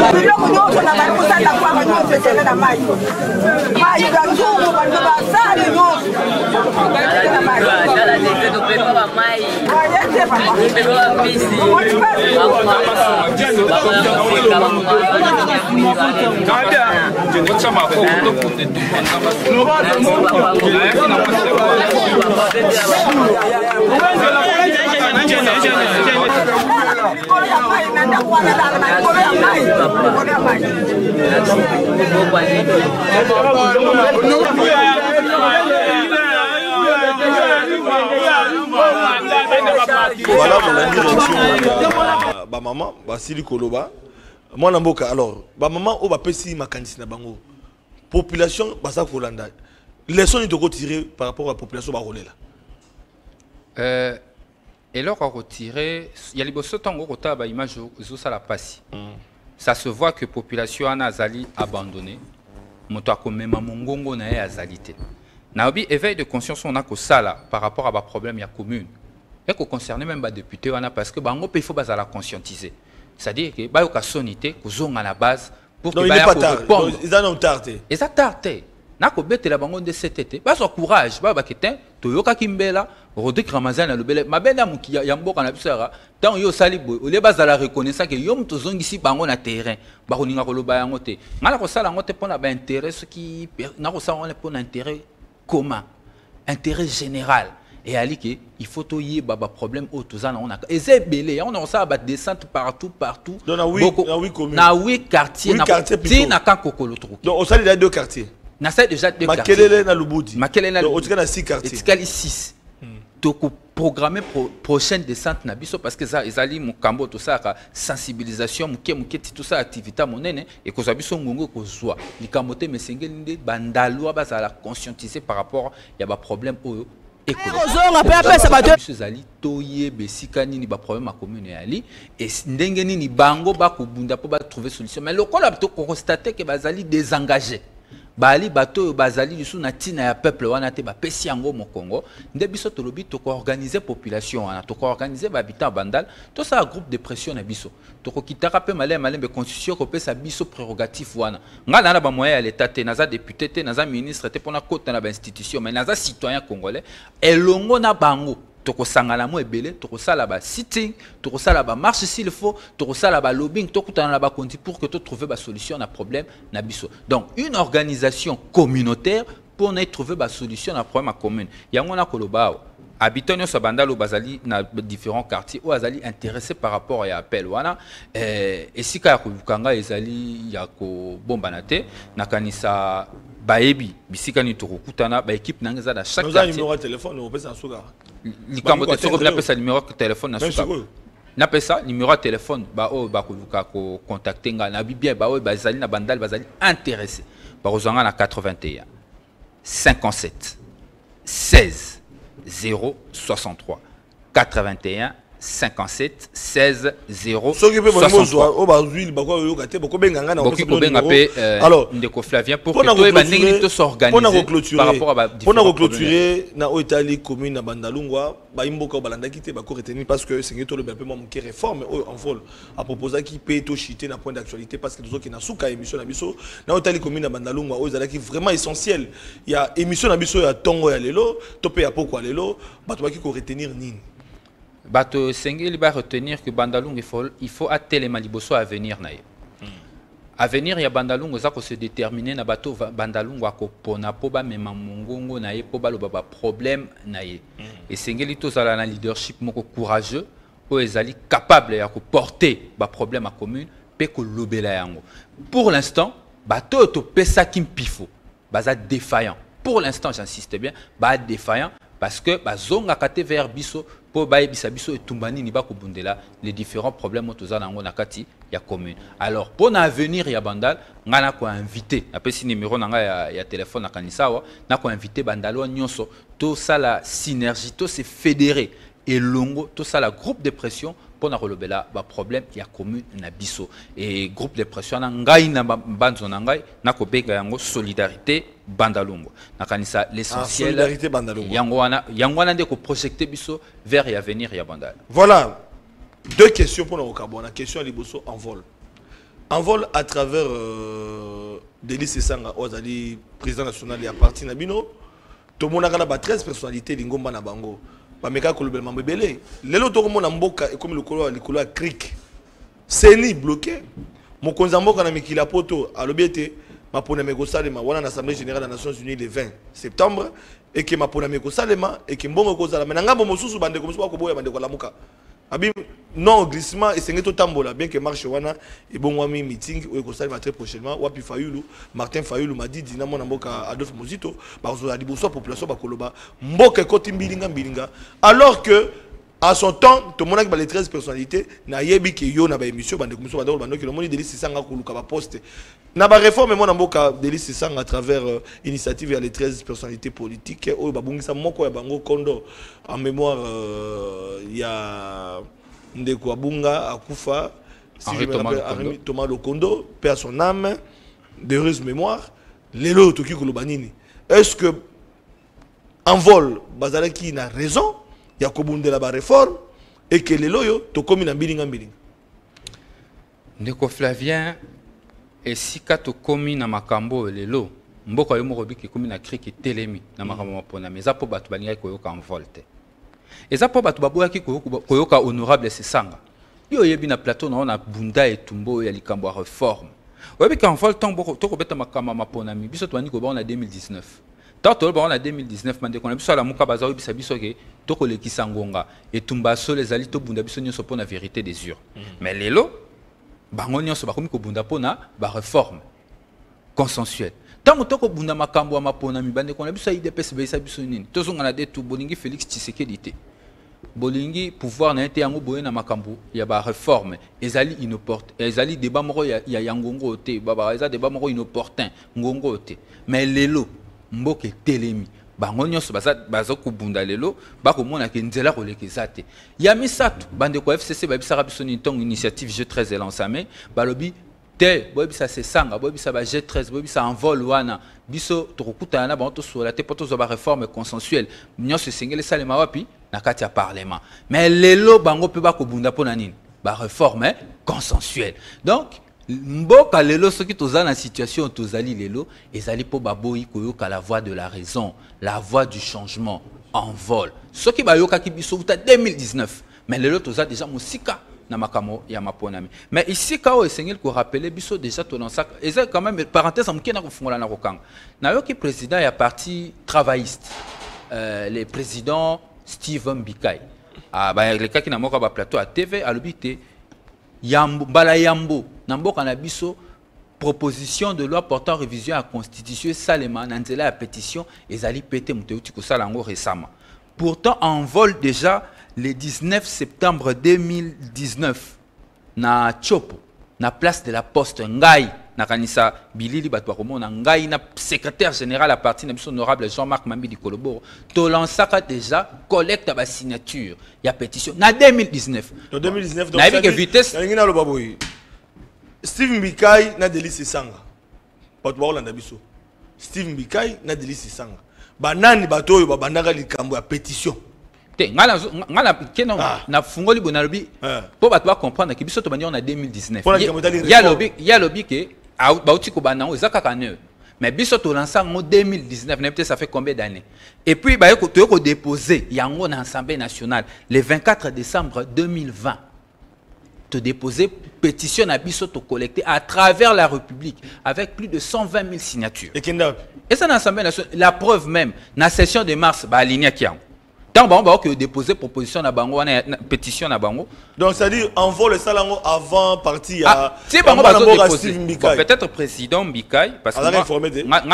Voilà mon direction ba maman basili koloba mwana mboka alors ba maman o ba pesi makanisi na bango population basa kolanda leçon ni toko tirer par rapport à la population ba rolela euh et là on retirer il y a liboso tango kota ba image zo sala pasi ça se voit que population ana azali abandonné moto akomema mongongo na ye azalité na obi éveil de conscience on a ko sala par rapport à ba problème ya commune et qu'on concerne même les députés parce que bango il faut la conscientiser, c'est-à-dire que bah yoka sonité qu'on à la base pour que bah répondre. Ils en ont tardé. Ils ont tardé. Na ko bete la bango de cet été. Bah son courage, bah bah ketin, to yoka kimbela, Rodrigue Ramazan a le bel, ma belle amu qui yambo kana bisara. Tant yo sali boy, au lieu bas la reconnaissance que yom to zongi si bango na terrain, bah on inga ko lo ba yangote. Ngala ko sala ngote pour na ba intérêt ce qui na ko sala on est pour intérêt commun, intérêt général. Et ali il faut to y baba problème au tout ça on a et c'est belé on a ça ba descente partout partout dans oui dans oui commune na oui quartier na ti na kan kokolo truc donc on sali deux quartiers na ça déjà deux quartiers Makelele na Lubudi Makelele na donc on na six quartiers etikali six toko programmer pro, prochaine descente na biso parce que ça ezali mukambo tout ça ka sensibilisation muke muke tout ça activité monene et ko za biso ngongo ko zwa likamote mesengeli nde bandalwa bazala conscientiser par rapport ya ba problème oyo ozonga pe apesa bato ezali toyebe sika nini ba problème a commune yali et ndenge nini bango ba kubunda po ba trouver solution mais lokola to constater que bazali désengagé bali bato bazali lisu na tina ya peuple wana te ba pesi yango mo Congo nde biso to lobi to ko organiser population wana to ko organiser ba habitant bandal to ça groupe de pression na biso to ko kitaka pe malé malé be constitution ko pesa biso prérogatif wana ngana na ba moyen ya l'état te naza député te naza ministre te pona kota na ba institution mais naza citoyen congolais elongo na bango toko sangana mo ebele toko sala ba sitting toko sala ba marche s'il faut toko sala ba lobbying toko tana ba konti pour que to trouver ba solution na problème na biso donc une organisation communautaire pour na trouver ba solution na problème commune yango na koloba habitants yo sabandalo bazali na différents quartiers ou azali intéressés par rapport à appel wana eh esika ya kulukanga ezali ya ko bomba na te na kanisa baebi bisika ni tokutana ba équipe nangeza da chaque quartier numéro de téléphone on peut s'en souga likambo te soko bila pesa numéro de téléphone na suka na pesa numéro de téléphone ba o ba koluka ko contacter nga na bibia ba o bazali na bandal bazali intéressé ba kozanga na quatre-vingt-un cinquante-sept seize zéro soixante-trois quatre-vingt-un cinquante-sept seize zéro soixante-trois alors ndeko Flavien pour que toi bandingi to s'organiser par rapport à pour na clôturer na Italie commune na Bandalungwa ba imboka balanda kité ba ko retenir parce que c'est to le peu moi qui réforme en vol à proposer qui paye to chiter na point d'actualité parce que nous qui na suka émission na biso na Italie commune na Bandalungwa o ezala qui vraiment essentiel il y a émission na biso ya tongo ya lelo to pe ya poko lelo ba to ki ko retenir nini bato sengeli ba retenir que Bandalungu il faut il faut atelema liboso à venir na ye à venir ya Bandalungu za ko se déterminer na bato Bandalungu akopona po ba mema mongongo na ye po ba lo ba problème na ye et sengeli to sala na leadership moko courageux o ezali capable ya ko porter ba problème à commune pe ko lobela yango pour l'instant bato to pesa kimpifo baza défaillant pour l'instant j'insiste bien ba défaillant parce que bazonga kate vers biso po baye bisabiso etumbani ni ba kobundela les différents problèmes autoza nango nakati ya commune alors pour na avenir ya bandal ngana ko inviter apesi numéro nanga ya, ya téléphone na kanisawa na ko inviter bandalo nyonso to sala synergie to se fédérer et longo to sala groupe de pression pour na relobela ba problème ya commune na biso et groupe de pression na ngai na banzo na ngai na ko bega yango solidarité Bandalungu nakanisa l'essentiel ah, solidarité Bandalungu yango wana yango wana ndeko projeter biso vers et avenir ya bandal voilà deux questions pour nous carbone question à liboso en vol en vol à travers euh, Délice Sanga ozali président national ya parti na bino to monaka na ba treize personnalités lingomba na bango bameka kolobela mambo ebele lelo to komona mboka e comme le kolo likolo ya cric seni bloqué mokonza mboka na mikila poto alobiete mapona meko salema wana na assemblée générale des Nations Unies le vingt septembre et que mapona meko salema et que mbongo ko sala menanga bo mosusu bande ko mosusu ko boya bande ko lamuka abi non glissement et sengeto tambola bien que marche wana et bon wami meeting ou ko salema très prochainement wapi Fayulu Martin Fayulu m'a dit dina mona mboka Adolphe Mozito ba zo la liboso population ba koloba mboka ko timbilinga mbilinga alors que à son temps tout le monde a les treize personnalités na yebi ke yo na ba émission bande ko mosusu bande bande ko le monde Délice Sanga ko luka ba poste na ba réforme mon amboka Délice Sanga à travers euh, initiative vers les treize personnalités politiques o ba bungisa moko ya bango kondo en mémoire il euh, y a ndeko abunga akufa si Henri je me Thomas rappelle Lokondo. Henri Thomas Lokondo perd son âme d'heureuse mémoire lelo to ki kolobanini est-ce que en vol bazala qui n'a raison ya kobundela ba réforme et que lelo yo to komi na mbilinga mbilinga ndeko Flavien esika to komi na makambo lelo mboka yo moko biki komi na kriki telemi na makambo mapona mais za po bato balinga koyoka en volte eza po bato baboyaki koyoka honorable Sesanga yo yebi na plateau na ona bunda etumbo ya likambo ya réforme oyebi ka en volte tango to kobeta makambo mapona mi biso to bani ko ba na deux mille dix-neuf tant to ba na deux mille dix-neuf mande ko na biso ala muka baza obisa biso ke to ko lekisa ngonga etumba so les ali to bunda biso nyonso po na vérité des yeux mais lelo bango nyonso bakomi ko bunda po na ba réforme consensuelle Tango toko bunda makambo mapona mibande kona biso I D P S baisa biso nini. Tozonga na detu bolingi Félix Tshisekedi te. Bolingi pouvoir na été yango boye na makambo ya ba réforme ezali inopportun. Ezali débat moko ya ya ngongo te. Baba eza débat moko inopportun ngongo te. Mais lelo mboke telemi. Bango nyonso baza baza kubunda lelo bakomona ke nzela kolekeza te. Ya misato bande ko F C C babisa biso ni tong initiative G treize elancame balobi te boy bisa se sanga boy bisa ba G treize boy bisa envol wana biso tokuta na banto sur la te poto zo ba réforme consensuelle nyonso sengele salema wapi na kati ya parlement mais lelo bango pe ba ko bunda pona nini ba réforme consensuelle donc mboka lelo soki toza na situation tozali lelo ezali po baboyi koyoka la voix de la raison la voix du changement en vol soki bayoka ki biso uta deux mille dix-neuf mais lelo toza déjà musika na makamo ya maponami mais ici kao esengel ko rappeler biso déjà to dans ça et c'est quand même parenthèse am kena ko fungola na kokanga na yoki président ya parti travailliste euh, le président Steve Mbikai ah ba le kaki na moka ba plateau à T V alobité yambo bala yambo na mboka na biso proposition de loi portant révision à la constitution salema na nzela ya pétition ezali pété muteuti ko sala ngo récemment pourtant en vol déjà le dix-neuf septembre deux mille dix-neuf na Chopo na place de la Poste ngai na kanisa bilili bato bakomona ngai na secrétaire général à parti na biso honorable Jean-Marc Mambidi Koloboro to lancaka déjà collecte ba signature ya pétition na deux mille dix-neuf en deux mille dix-neuf donc na que vitesse ngina lo baboyi Steve Mbikai na Delisi Sanga bato ba Olanda biso Steve Mbikai na Delisi Sanga banani bato oyo babandaka likambo ya pétition te ngala ngala keno na fungoli bonalobi po bato ba comprendre que biso to bandi on a deux mille dix-neuf ya lobi ya lobi que bauti ko banango ezaka kaneu mais biso to lança en deux mille dix-neuf peut-être ça fait combien d'années et puis ba ko to ko déposer yango na Assemblée nationale le vingt-quatre décembre deux mille vingt te déposer pétition à biso to collecter à travers la République avec plus de cent vingt mille signatures et kenda et ça na Assemblée nationale la preuve même na session de mars ba aligné qui tant bon bah que déposer proposition na bango na pétition na bango donc ça dit envoie le salango avant partie à c'est bango peut-être président Mbikai parce que moi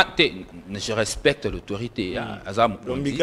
je respecte l'autorité Azam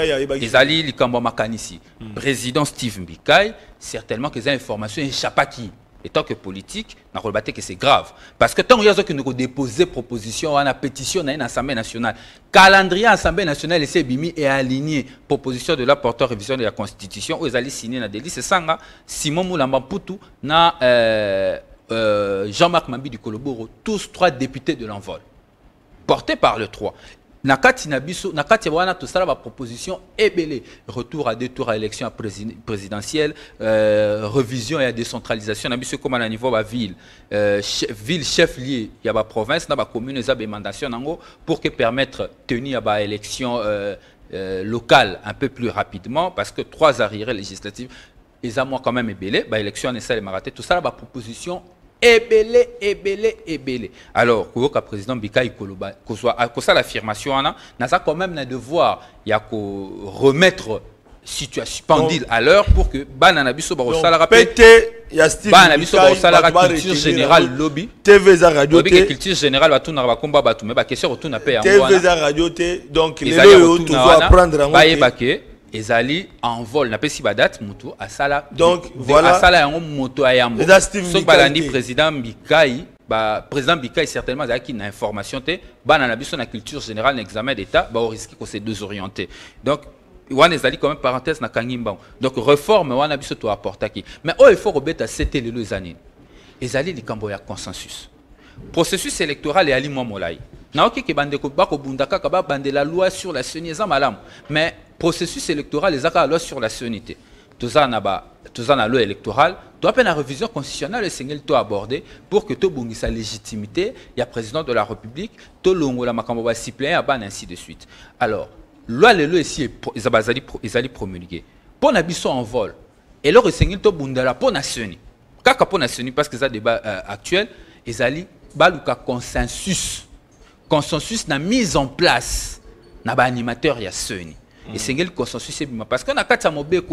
Ezali likambo makanisi président Steve Mbikai certainement que les informations échappent à qui et tant que politique, que c'est grave. Parce que tant que nous avons déposé proposition, on a pétition dans l'Assemblée nationale. Calendrier Assemblée nationale et Bimi est aligné. Proposition de la porteur révision de la Constitution. Où ils allaient signer dans délit. C'est ça, Simon Moulamba Poutou, na euh, euh, Jean-Marc Mambi du Koloboro, tous trois députés de l'envol. Portés par le trois. Nakati Nabiso, Nakati Wana, tout ça, la proposition est belle. Retour à deux tours à élection présidentielle, euh, révision et à décentralisation. Nabiso, comme à la niveau de la ville, euh, chef, ville chef-lieu, il y a la province, la commune, il y a des mandations pour que permettre tenir à l'élection euh, euh, locale un peu plus rapidement, parce que trois arriérés législatives, ils ont quand même ébélé, l'élection n'est pas raté. Tout ça, la proposition ébélé, ébélé, ébélé. Alors, le président Mbikai Koloba, que soit l'affirmation, on a quand même le devoir, il y a qu'à remettre situation pendule à l'heure pour que Banana Bisso Barosala rappelle. Il y a Steve Barosala culture générale lobby. T V za radio T. culture générale va tout na combat batu mais ba question retourne à payer. T V za radio T. Donc les deux tu dois apprendre en Baye baké. Ezali en vol na pesi badate mutu asala donc voilà asala yango moto ayambo so balandi président Mbikai ba président Mbikai certainement azaki na information te bana na biso na culture générale na examen d'état ba au risque ko se désorienter donc wana ezali quand même parenthèse na kangimba donc réforme wana biso to apportaki mais oh il faut rebeta c'était le zanine ezali likambo ya consensus processus électoral et ali mo molai na oki ke bande ko ba ko bundaka ka ba bande la loi sur la senieza malam mais processus électoral les accords loi sur la sonité tout ça na ba tout ça na loi électorale doit peine la révision constitutionnelle et sengel to aborder pour que to bongi sa légitimité il y a président de la République to longo la makambo ba suppléant ban ainsi de suite alors loi le loi ici ezabazali ezali promulguer pour na biso en vol et leur sengel to bundala pour nationi kaka pour nationi parce que ça débat euh, actuel ezali baluka consensus consensus na mise en place na ba animateur ya soni et c'est le consensus parce qu'on a quatre mobeko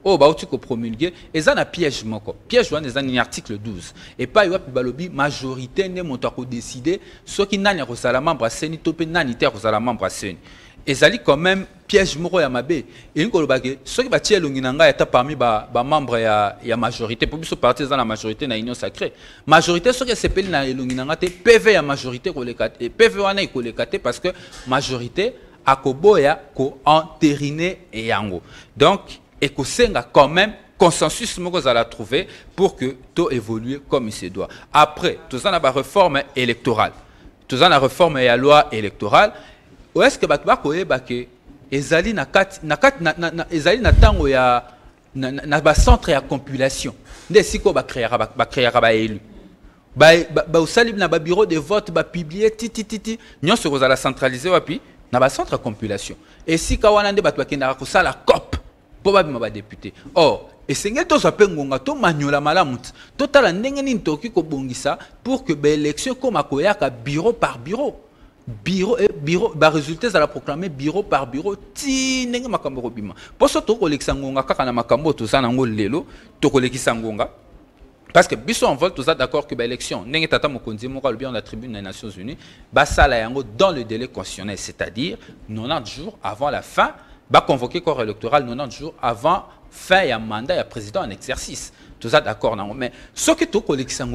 oh bah tu ko promulguer et ça na piège moko piège wana ezani article douze et pas yo balobi majorité ne monto ko décider ce qui nani ko sala membre seni to pe nani te ko sala membre seni ezali quand même piège moko ya mabe et ngolo bake ce qui ba tie longi nanga eta parmi ba ba membre ya ya majorité pour biso parti dans la majorité na union sacrée majorité ce qui s'appelle na longi nanga te P V ya majorité ko lekate P V wana ko lekate parce que majorité akoboya ko entériner et yango donc et que senga quand même consensus moko za la trouver pour que tout évolue comme il se doit après tout ça na ba réforme électorale tout ça na réforme ya loi électorale ou est-ce que bat ba ko yeba ke ezali na kat na kat na, na, na ezali na tango ya na, na, na ba centre ya compilation nde siko ba créera ba, ba créera ba élu ba ba, ba usali na ba bureau de vote ba publier ti ti ti ti nyonso ko za la centraliser wapi na ba centre ya compilation et si ka wana nde bat ba kenda ko sala cop pour ba député or et c'est ngel to sape ngonga to manyola malamut totala ndenge ni ntoki ko bongisa pour que ba élection comme akoyaka bureau par bureau bureau et bureau ba résultat za la proclamer bureau par bureau ti ndenge makambo ko bima poso to ko lekisa ngonga kaka na makambo to sana ngo lelo to ko lekisa ngonga parce que biso on vote tous ça d'accord que ba élection ndenge tata mokonzi moko le bien la tribune des Nations Unies ba sala yango dans le délai constitutionnel c'est-à-dire quatre-vingt-dix jours avant la fin va convoquer corps électoral quatre-vingt-dix jours avant fin et un mandat et président en exercice. Tout ça d'accord. Mais ce que tu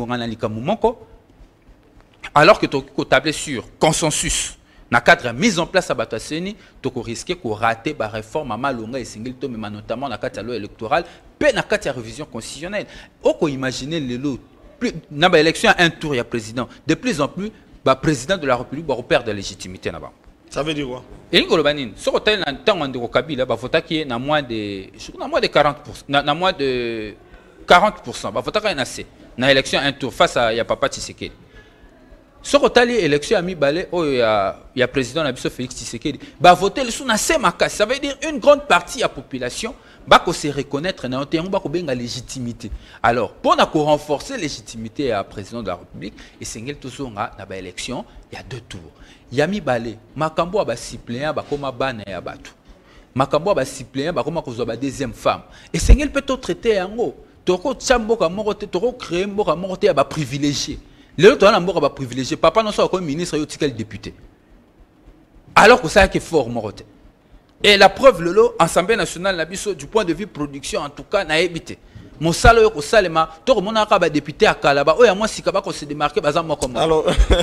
as alors que tu as tablé sur consensus, dans le cadre de mise en place à Bataseni, tu risques de rater la réforme à Malonga et Single, mais notamment dans le cadre de la loi électorale, puis dans le cadre de la révision constitutionnelle. On peut imaginer les lots. Dans l'élection, un tour, il y a président. De plus en plus, le président de la République va perdre la légitimité là-bas. Ça veut dire quoi? Et nous avons ce hôtel dans le temps de Kabila, il faut qu'il y ait moins de quarante pour cent, dans moins de quarante pour cent. Il faut qu'il y ait assez. Dans l'élection un tour face à Papa Tshisekedi. Ce hôtel élection a mis balai, oh il y a il y a président Nabiso Félix Tshisekedi. Bah voter le sous na semaka. Ça veut dire une grande partie de la population va se reconnaître dans un ba ko benga légitimité. Alors pour na renforcer la légitimité à président de la République et sengel toujours na ba élection, il y a deux tours. Yami balé makambo ba suppléant ba koma bana ya batu makambo ba suppléant ba koma kozwa ba deuxième femme et sengel peut to traiter yango toko tsamboka moko te toko créer mboka moko te ya ba privilégié le to na mboka ba privilégié papa non so comme ministre yo tikel député alors que ça qui est fort moko te et la preuve lelo Assemblée nationale na biso du point de vue production en tout cas na ebité mon salaire au salema tout mon akaba député à Kalaba oya moi si kaba ko se démarquer bazan moi comme alors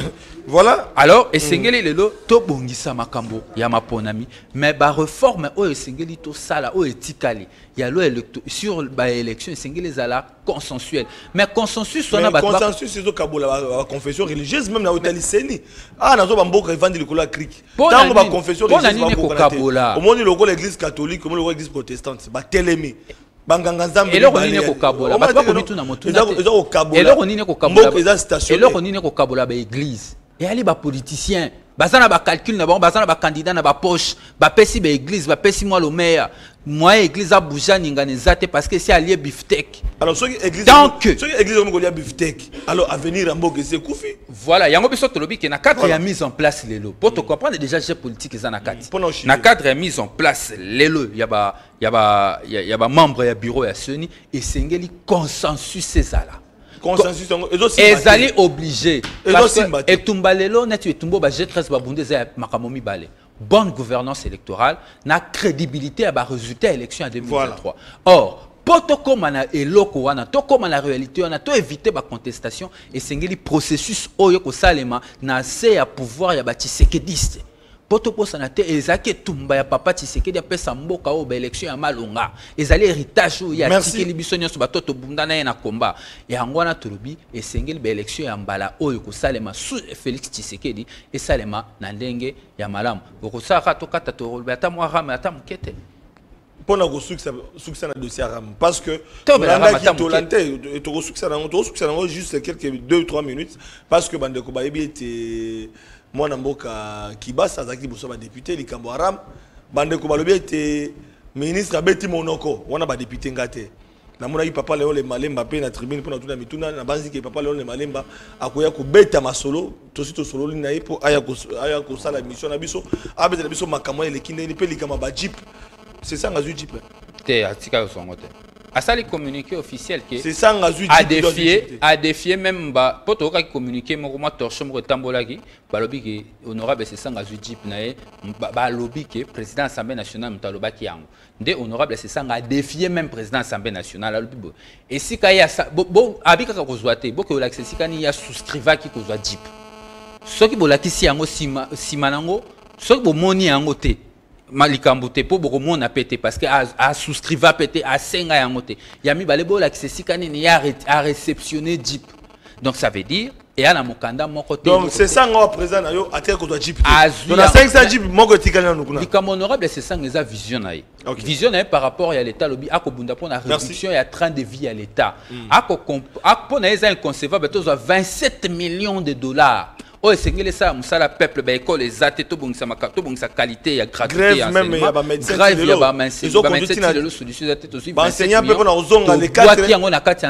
voilà alors et sengeli lelo to bongisa makambo ya maponami mais ba réforme oya sengeli to sala oya tikali ya lo électo sur ba élection sengeli zala consensuel mais consensus on a ba consensus c'est au kabola la confession religieuse même na hôtel seni ah nazo ba mboka vandi likolo ya cric tant ba confession religieuse ko kabola au monde lokolo l'église catholique au monde l'église protestante ba telemi banganga nzambe eloko nini ko kabola ba ko bitu na motu na eloko kabola eloko nini ko kabola eza station eloko nini ko kabola ba église et ali ba politicien bazana ba calcul na ba bazana ba candidat na ba poche ba pesi ba église ba pesi moi le maire moi église a bouja ninga nezate parce que c'est allié biftec alors ce église donc ce église comme ko biftec alors à venir en mboka c'est koufi voilà yango biso to lobi ke na cadre ya mise en place lelo pour te comprendre déjà j'ai politique za na kati na cadre ya mise en place lelo ya ba ya ba ya ba membre ya bureau ya seni et sengeli consensus cesala consensus ezali obligé parce que etumba lelo netu etumbo ba G treize ba bunde za makamomi balé bonne gouvernance électorale na crédibilité à ba résultat élection en deux mille vingt-trois voilà. Or poto koma na eloko wana to koma na réalité wana to éviter ba contestation et sengeli processus oyo ko salema na se ya pouvoir ya ba Tshisekediste poto posa na te ezaki tumba ya papa Tshisekedi apesa mboka o ba élection ya malonga ezali héritage ya tikeli biso nyonso batoto bunda na na komba et angwana tolobi esengeli ba élection ya mbala oyo ko salema sous Félix Tshisekedi et salema na ndenge ya malamu okosaka to kata to ata mwa rame ata mukete pona ko succès succès na dossier ram parce que on qui tolante et to succès na to succès na juste quelques deux ou trois minutes parce que bande ko ba yebi était mwana mboka kibasa azaki boso ba député likambo aram bande ko balobi était ministre abeti monoko wana ba député ngate na mona ki papa Léon le Malemba pe na tribune pona tuna mituna na banzi ke papa Léon le Malemba akoya ko beta masolo to sito solo ni na ipo aya ko aya ko sala mission na biso abeta na biso makamwa le kindeni pe likama ba jeep c'est ça ngazu jeep te atika yo songo te asali communiqué officiel que c'est ça ngazui a défié a défié même ba poto ka communiqué moko ma torche moko tambolaki balobi ke honorable c'est ça ngazui jeep na e ba lobi ke président assemblée nationale mutalobaki yango nde honorable c'est ça nga défié même président assemblée nationale alobi bo et si ka ya bo abika ka kozwa te bo ke l'accès si kani ya souscriva ki kozwa jeep soki bolakisi yango sima sima nango soki bo moni yango te malikambo te po boko mona pété parce que a souscriva pété a senga yango te yami balebo l'accès si kani ni a réceptionner jeep donc ça veut dire et à la mokanda moko te donc c'est ça nga président na yo atel ko to jeep donc na cinq cents jeep moko tikali na nukuna likamo honorable c'est ça ngeza vision na ye vision na ye par rapport à l'état lobi akobunda pour la réduction et à train de vie à l'état ako akpona eza inconcevable to vingt-sept millions de dollars. Oh, c'est que ça, musala peuple, bah école, les athées, tout bon, ça m'a tout bon, sa qualité, il y a gratuité, grève même, il y a pas médecin, grève, il y a pas médecin, il y a pas médecin, il y a pas solution, il y a enseignant, peut on a ozonga les quatre, il y a quatre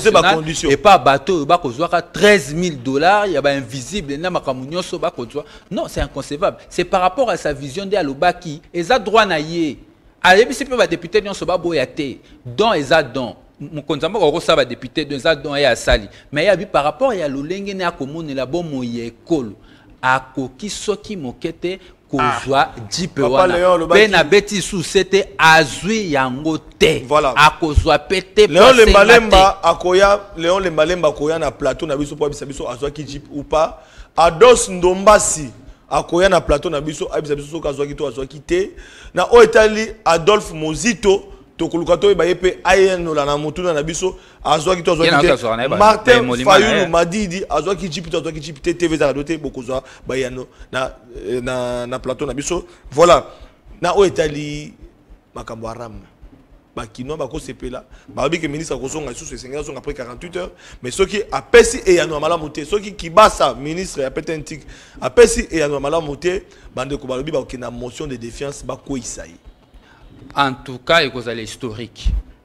et pas bateau, bah kozwa treize mille dollars, il y a pas invisible, na makamunyo so bah kozwa. Non, c'est inconcevable. C'est par rapport à sa vision de Alobaki, et a droit na yé. Alors, si peut va député non so bah boyate, don et a don. Mon konzamba ko ça va député de ça don ya sali mais ya bi par rapport ya lolenge ne akomone la bon moye école akoki soki mokete kozwa jipe wana pe na beti sous c'était azui yango te akozwa pété Léon le Malemba akoya Léon le Malemba koya na plateau na biso po bisa biso azwa ki jip ou pas Ados Ndombasi akoya na plateau na biso abisa biso so kazwa ki to azwa ki te na o etali Adolphe Mozito tokulukato ebaye pe ayeno la na mutuna na biso azwaki to azwaki Martin Fayulu Madidi azwaki jipi to azwaki jipi T V za doté bokozwa bayano na na na plateau na biso voilà na o etali makambo aram bakino bako sepela babi que ministre kozonga sous cinq ans après quarante-huit heures mais ceux qui apesi et yano mala muté ceux qui kibasa ministre ya petentik apesi et yano mala muté bande ko balobi ba okena motion de défiance bako isaï. En tout cas, il y a historique.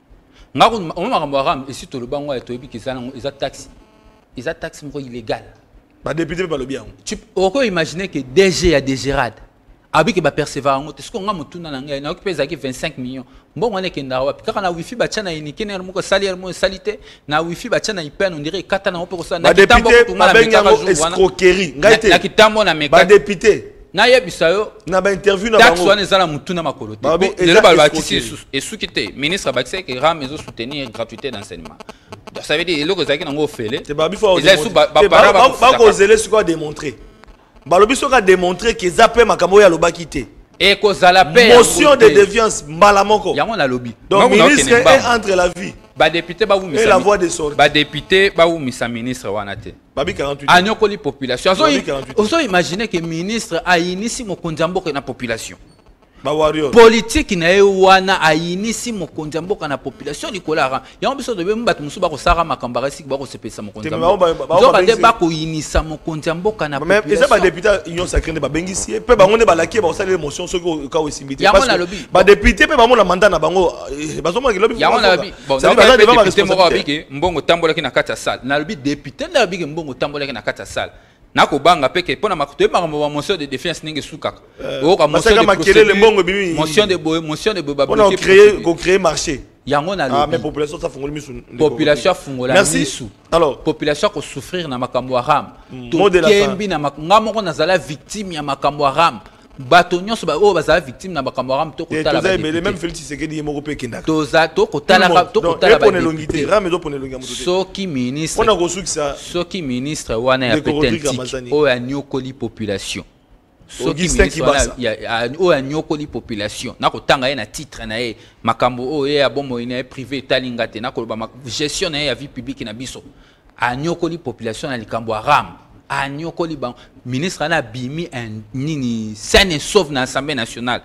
Et si tu le bango, ils ont taxi. Ils ont taxi illégal. Député pas le bien. Tu peux imaginer que D G a des gérades. Avec que percevoir en est-ce qu'on a monté dans l'anglais, on a occupé vingt-cinq millions. Bon, on est qu'il n'a pas. Quand on a wifi, bah tiens, on a une qui n'est pas salaire, moins salité. Na wifi, bah tiens, on peine, on dirait quatre ans pour ça. Na député, pas bien escroquerie. Na kitambo na meka. Ba député. Na yebisayo na ba interview na bango taxe ezala mutuna makolo te le ba batisi et soukité ministre batisi que ram mezo soutenir gratuité d'enseignement ça veut dire eloko zaki nango fele te ba bifo ba ko zele ce qu'on a démontré ba lobi so ka démontrer que zape makambo ya lobaki te et ko zala pe motion de défiance malamoko yango na lobby donc ministre est entre la vie ba député ba vous et la voix de sortie ba député ba vous misa ministre wana te babi quarante-huit anyokoli population ozo imaginer que ministre a initié mo konjamboka na population ba warrior politique na wana a initié mo konjamboka na population likola yango biso de mbatu musu ba ko sara makambara sik ba ko sepesa mo konjamboka zo ba de ba ko initié mo konjamboka na population mais ça ba député union sacrée ne ba bengisi pe ba ngone ba laki ba osala émotion ce que ka osimité parce que ba député pe ba mo la mandat na bango ba zo mo ke lobi yango na lobi bon ça ba député mo ba biki mbongo tambola ki na kata salle na lobi député na biki mbongo tambola ki na kata salle na ko banga peke pona makuto e makambo ba motion de défiance ninge sukaka o ka motion de motion de boy motion de boy on a créé ko créer marché yango na ah mais population ça fungoli misu population fungola misu alors population ko souffrir na makambo ram to kembi na makambo ko nazala victime ya makambo ram bato nyonso ba o bazala victime na makambo ram to ko tala ba mais même Félix Tshisekedi yemo ko pe kindaka to za to ko tala to ko tala ba longité ram ezo pone longi amuto so ki ministre on a resukisa so ki ministre wana ya petentik o ya nyokoli population so ki ministre ya o ya nyokoli population na ko tanga ye na titre na ye makambo o ye ya bomo ina privé talinga te na ko ba gestion na ya vie publique na biso a nyokoli population na likambo ram a nyokoli ba ministre na bimi un nini saine sauve na l'Assemblée nationale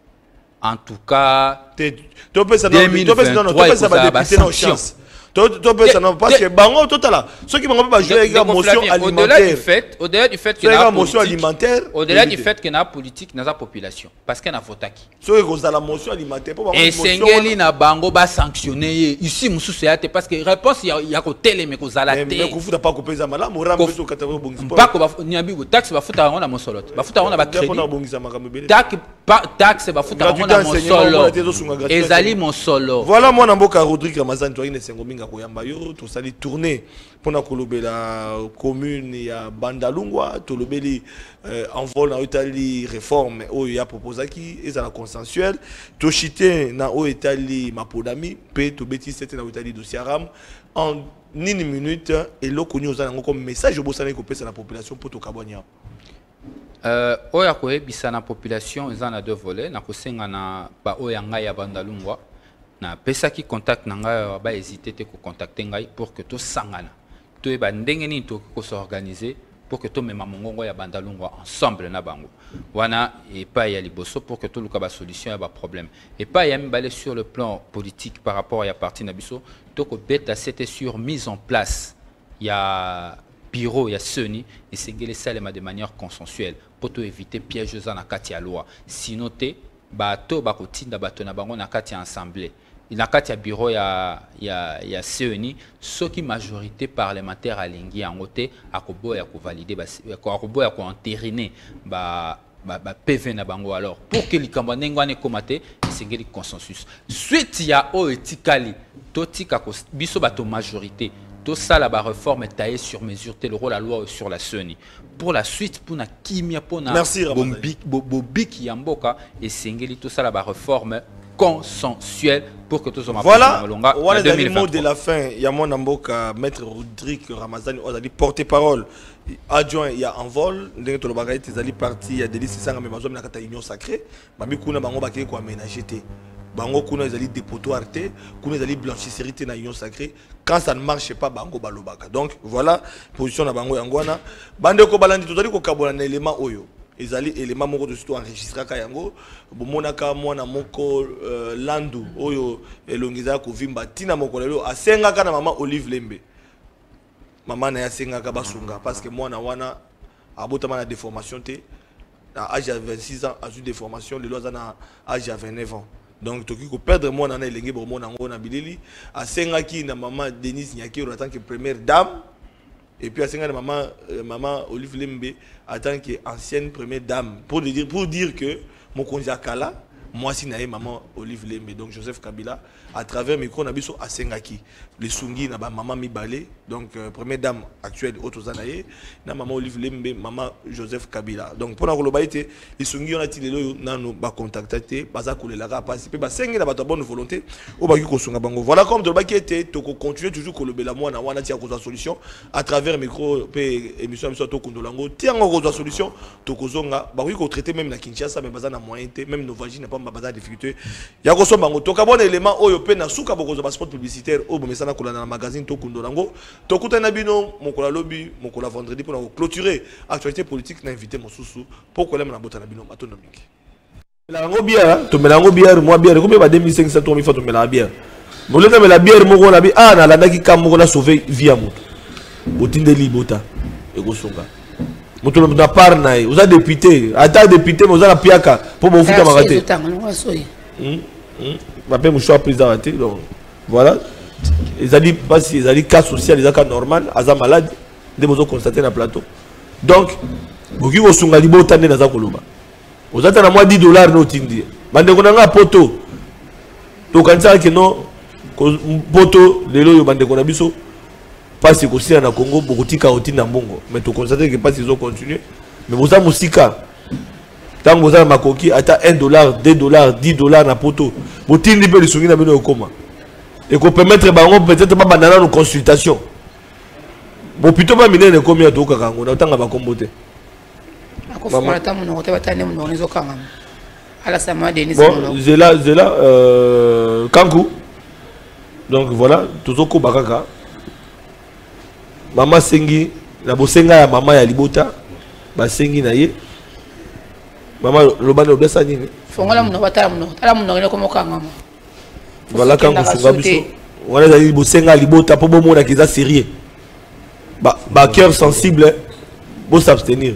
en tout cas to pesa no to pesa no to pesa ba député no chance to to pesa no parce que bango total ceux qui bango ba jouer avec la motion alimentaire au-delà du fait au-delà du fait que la motion alimentaire au-delà du fait que na politique na sa population parce que na votaki ceux qui cause la motion alimentaire pour et sengeli na bango ba sanctionner ici mususu ya te parce que réponse ya ya ko tele mais ko zala te mais ko futa pas ko pesa mala mo rambe so katabo bongisa pas ko ba nyabi ko taxe ba futa ngona mosolote ba futa ngona ba crédit taxe taxe bafuta mona mosolo ezali mosolo. Voilà moi namboka Rodrigue Ramazan to ine sengo minga koyamba yo to sali tourner pona kolobela commune ya Bandalungwa to lobeli envol na Italie réforme o ya proposaki ezala consensuel to chité na o Italie mapodami pe to beti c'était na Italie dossiaram en une minute et lo konyo za ngo comme message au bosana ko pesa la population pour to kabonya. Euh, oya koyebisa na population eza na deux volets na kosenga na ba oya ngai ya Bandalungwa na pesa ki contact na ngai ba hésiter te ko contacter ngai pour que to sangana to eba ndenge ni to ko s'organiser pour que to mema mongongo ya Bandalungwa ensemble na bango wana et pas ya liboso pour que to luka ba solution ya ba problème et pas ya mibale sur le plan politique par rapport à parti na biso to ko beta c'était sur mise en place ya bureau ya seni et sengele salema de manière consensuelle pour éviter pièges dans la kati ya loi sinon te bato bakotinda bato na bango na kati ya assemblée na kati ya bureau ya ya ya seni ceux qui majorité parlementaire alingi yango te akoboya ko valider ba akoboya ko entériner ba ba P V na bango alors pour que likambo ndenge wana komate sengeli consensus suite ya o etikali totika ko biso bato majorité tout ça la réforme est taillée sur mesure tel rôle la loi sur la Sony pour la suite pour na kimia pour na bobik yamboka et singeli tout ça la réforme consensuelle pour que tout ça voilà voilà le mot de la fin il y a mon amboka maître Rodrigue Ramazani on a dit porte-parole adjoint il y a envol ndenge to lo bagaye tezali parti il y a délice sanga mais mazo na kata union sacrée bami kuna bango baké ko aménager té bango kuna ezali dépotoir té kuna ezali blanchisserie té na union sacrée quand ça ne marche pas bango balobaka donc voilà position na bango yangwana bande ko balandi tozali ko kabola na élément oyo ezali élément moko de surtout enregistré ka yango bomonaka mwana moko euh, landu oyo elongiza ko vimba tina moko lelo asenga kana mama Olive Lembe mama na yasenga ka basunga parce que mwana wana abotama na déformation té à âge à vingt-six ans a eu déformation le loza na âge à vingt-neuf ans. Donc tu peux perdre mon année lengi bon mon ango na bilili a sengaki na maman Denise Nyaki en tant que première dame et puis a sengaki na maman euh, maman Olive Lembe en tant que ancienne première dame pour dire pour dire que mon konja kala moi si naé maman Olive Lembe donc Joseph Kabila à travers micro na biso a sengaki les sungi na ba maman Mibale donc euh, première dame actuelle Otozanaye na maman Olive Lembe maman Joseph Kabila donc pour na koloba été les sungi on a ti lelo nanu ba contacter baza kolela participer ba sengi na ba bonne volonté o ba ki ko sunga bango voilà comme de ba qui était to continuer toujours kolobela moi na wana ti ko solution à travers micro pe émission biso to kondolango ti ngo ko solution to kozonga ba ko traiter même na Kinshasa mais baza na moyen té même nos vagines pas baza difficulté ya ko somba ngo to ka bon élément oyo pe na suka boko za sport publicitaire o bomesana kola na magazine to kundolango to kutana bino mokola lobby mokola vendredi pour clôturer actualité politique na invité mosusu pour kola na botana bino matono mingi la ngo bière to melango bière moi bière ko be ba deux mille cinq cents to mi fa to melango bière mo le la bière moko na bi ah na la ndaki kam moko na sauver vie amoto botinde libota e ko songa moto na part na e oza député ata député mo za na piaka pour bo futa magate ma paix mon choix président donc voilà ils ont dit pas si ils ont dit cas social ils ont cas normal aza malade des besoins constatés dans plateau donc boki ko sunga libo tande na za koloba ozata na moi dix dollars no tindi bande ko nga poto to kanisa ke no poto lelo yo bande ko na biso parce que aussi na Congo beaucoup tika otina mbongo mais to constater que pas ils ont continué mais boza musika tant que vous avez ma coquille, à un dollar, deux dollars, dix dollars na poto. Vous tirez le souris na bino koma. Et qu'on permettre peut-être pas banana nos consultations. Bon plutôt pas miner ne combien to kakango na tanga ba kombote. Akofona ta mono te batane mono nizo kanga. Ala sama Denis mono. Bon, zela zela euh kanku. Donc voilà, tozoko bakaka. Mama sengi na bosenga ya mama ya libota ba sengi na ye. Maman, le ban de ça nini. Fongola muno batala muno, tala muno ne komo kanga mo. Voilà quand on se biso. On a dit bosenga libota po bo mona kiza sérieux. Ba ba cœur sensible, bo s'abstenir.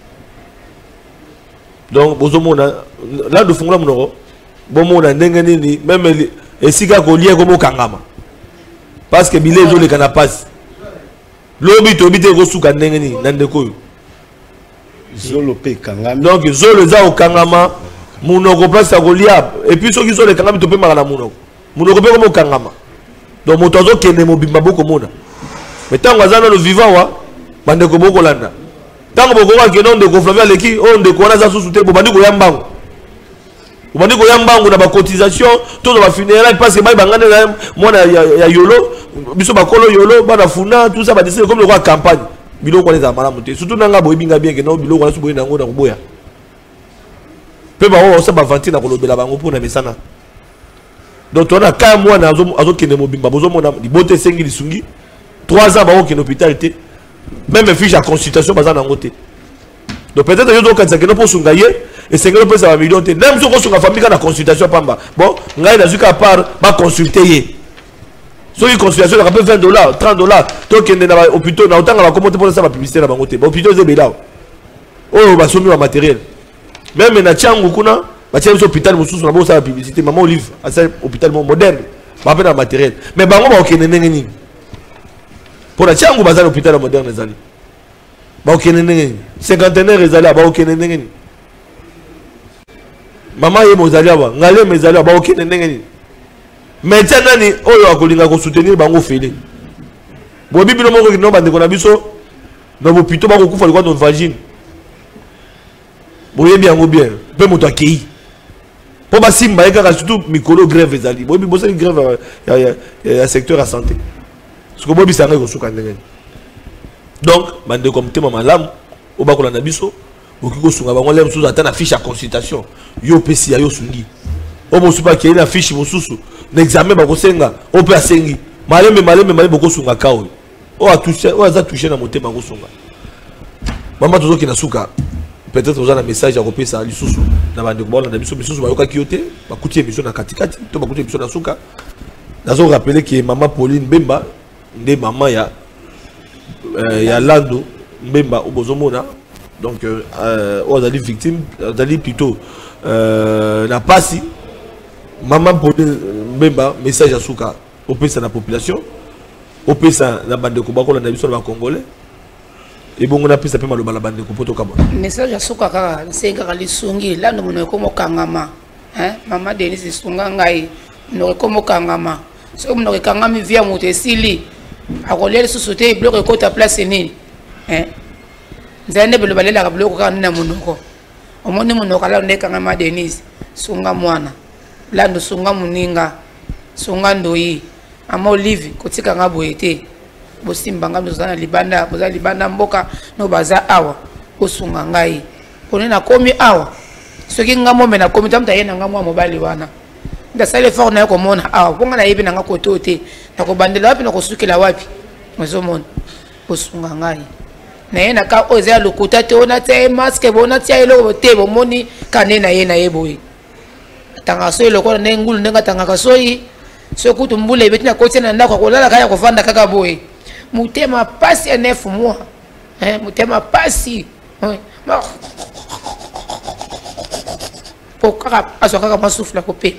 Donc bozo mona là de fongola muno, bo mona ndenge nini même esika ko lié komo kangama. Parce que bilé zo le kana passe. Lobi to bité ko suka ndenge nini nande ko. Zolo pe kangama. Donc zolo za o kangama Mounoko place à Goliath. Et puis ceux qui sont les Kangami, tu peux marrer la Mounoko. Mounoko peut comme Kangama. Donc mon tozo qui est mobimba beaucoup mona. Mais tant que nous le vivant, bande ko boko landa. Tant que boko que non de ko Flavia leki, on de ko na za sous te bandi ko yambango. Bandi ko yambango na ba cotisation, tout dans ba funérailles parce que ba bangane moi ya yolo, biso ba kolo yolo, ba na funa, tout ça ba décider comme le roi campagne. Bilo ko les amala monter. Surtout nanga boy binga bien que non bilo ko na su boy nango na boya. Pe ba o ça ba vantir na ko lobela bango pour na mesana. Donc on a quand moi na azo kende mobimba bozo mona di bote sengi di sungi trois ans ba au hôpital était même fiche à consultation baza na ngote. Donc peut-être yo donc ça que no pour sungaye et sengi peut ça million te même so ko sunga famille na consultation pamba bon ngai na zuka part ba consulter ye so une consultation na peut vingt dollars trente dollars to kende na hôpital na otanga ba comment pour ça ba publicité na bango te ba hôpital ze bela oh ba somi wa matériel même na changu kuna bah tiens hôpital mususu na bosa la publicité maman Olive à ça hôpital moderne ba pe na matériel mais bango ba okene nengeni pour la changu bazali hôpital moderne ezali ba okene nengeni cinquantenaire ezali ba okene nengeni maman ye mozali ba ngale mezali ba okene nengeni médecin nani oyo akolinga ko soutenir bango fele bo bibilo moko kino bande ko na biso na hôpital ba ko kufa le quoi dans vagine bo yebi yango bien pe moto akei pour basi mbaika surtout mikolo grève ezali bobi bosali grève ya ya ya secteur la santé ce que bobi sanga ko suka ndenge donc bande comme tema malamu obakola na biso okiko sunga bango lem sous atana fiche à consultation yo pesi yo sungi o mo supa kei na fiche mosusu na examen ba ko senga o pe asengi malembe malembe malembe ko sunga kawo o a touché o a touché na motema ko sunga mama tozo ki na suka peut-être vous avez un message à repérer ça à l'issoussou na bande ko na biso biso ba yoka kiote ba kutie biso na katikati to ba kutie biso na suka nazo rappeler que maman Pauline Bemba ndé maman ya euh, ya Lando Bemba obozomona donc euh aux ali victime dali plutôt euh la pasi maman Pauline Bemba message à suka au pesa na population au pesa na bande ko ba ko na biso na congolais. Et bon, on a pu s'appeler le balabande de Kupoto Kaba. Message à Soukaka, c'est un sungi, là nous ne sommes Kangama. Maman Denis est Sungangai, nous sommes Kangama. Si nous sommes Kangami via Moutessili, à relais sous sauter, bloquer côte à place ni. Zane le balai la bloquer à Namunoko. Au moins, nous avons des Kangama Denis, Sungamwana. Là nous Sunga Muninga, Sungandoi, Amo Livi, Kotikanga Boete. Bosimbanga muzana libanda boza libanda mboka no baza awa osunga ngai onena komi awa soki ngamo mena komi tamta yena ngamo mobali wana nda sale fort na ko mona awa bonga na yebi na ngako tote na ko bandela wapi na ko sukila wapi mwezo mona osunga ngai na yena ka oza lokuta te ona te masque bona tia elo te bo moni kanena yena yeboyi tanga so elo ko na ngulu ndenga tanga kasoyi so kutu mbule betina ko tena ndako ko lala kaya ko vanda kaka boyi Moutema passe à neuf mois. Hein, Moutema passe. Pour que je souffle la copie.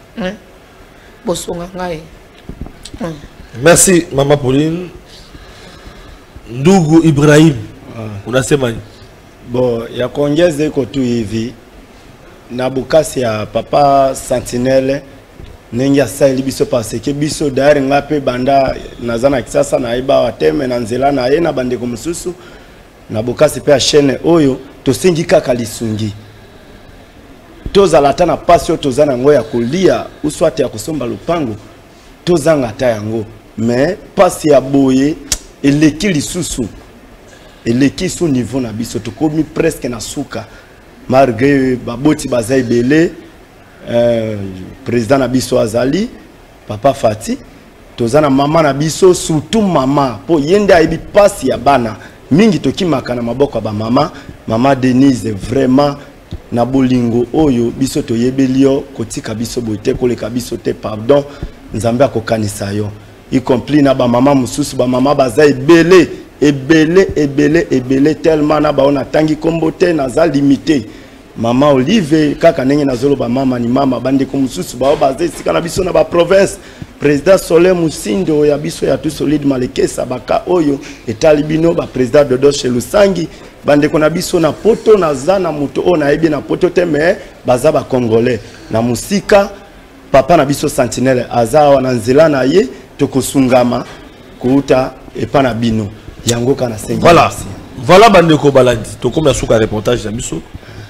Merci, Maman Pauline. Ndugu Ibrahim. On a semani. Bon, il y a congé de Kotu Ivi. Nabukasi ya papa Sentinelle. Nengi asali biso parce que biso dari ngape banda nazana kisasa na iba wateme na nzela na ye na bande ko mususu na bokasi pe chaîne oyo to singi kaka lisungi tozala ta na pasio tozana ngo ya kolia uswate ya kusomba lupango tozanga ta yango mais pasi ya boye eleki lisusu eleki sous niveau na biso to komi presque na suka malgré baboti bazai belé. Euh, président Nabiso Azali, papa Fati, tozana maman Nabiso, surtout maman, pour yende aibi passe ya bana, mingi toki makana maboko ba mama, maman Denise vraiment na bolingo oyo biso to yebelio kotika biso boite koleka biso te pardon, nzambe akokanisa yo, y compris na ba mama mususu ba mama baza ebele, ebele, ebele, ebele tellement na ba ona tangi kombote na za limité. Maman Olive kaka nenge nazolo ba mama ni mama bande ko mususu ba baze sika na biso na ba province président Solé Musindo ya biso ya tout solide malekesa baka oyo etalibino ba président Dodo Chelusangi bandeko na biso na poto naza na moto o na yebi na poto te mais baza ba congolais na musika papa na biso Sentinelle aza wana nzela na ye tokosungama kuta epa na bino yango kana sengi. Voilà. Voilà bandeko balandi tokomi asuka reportage na biso.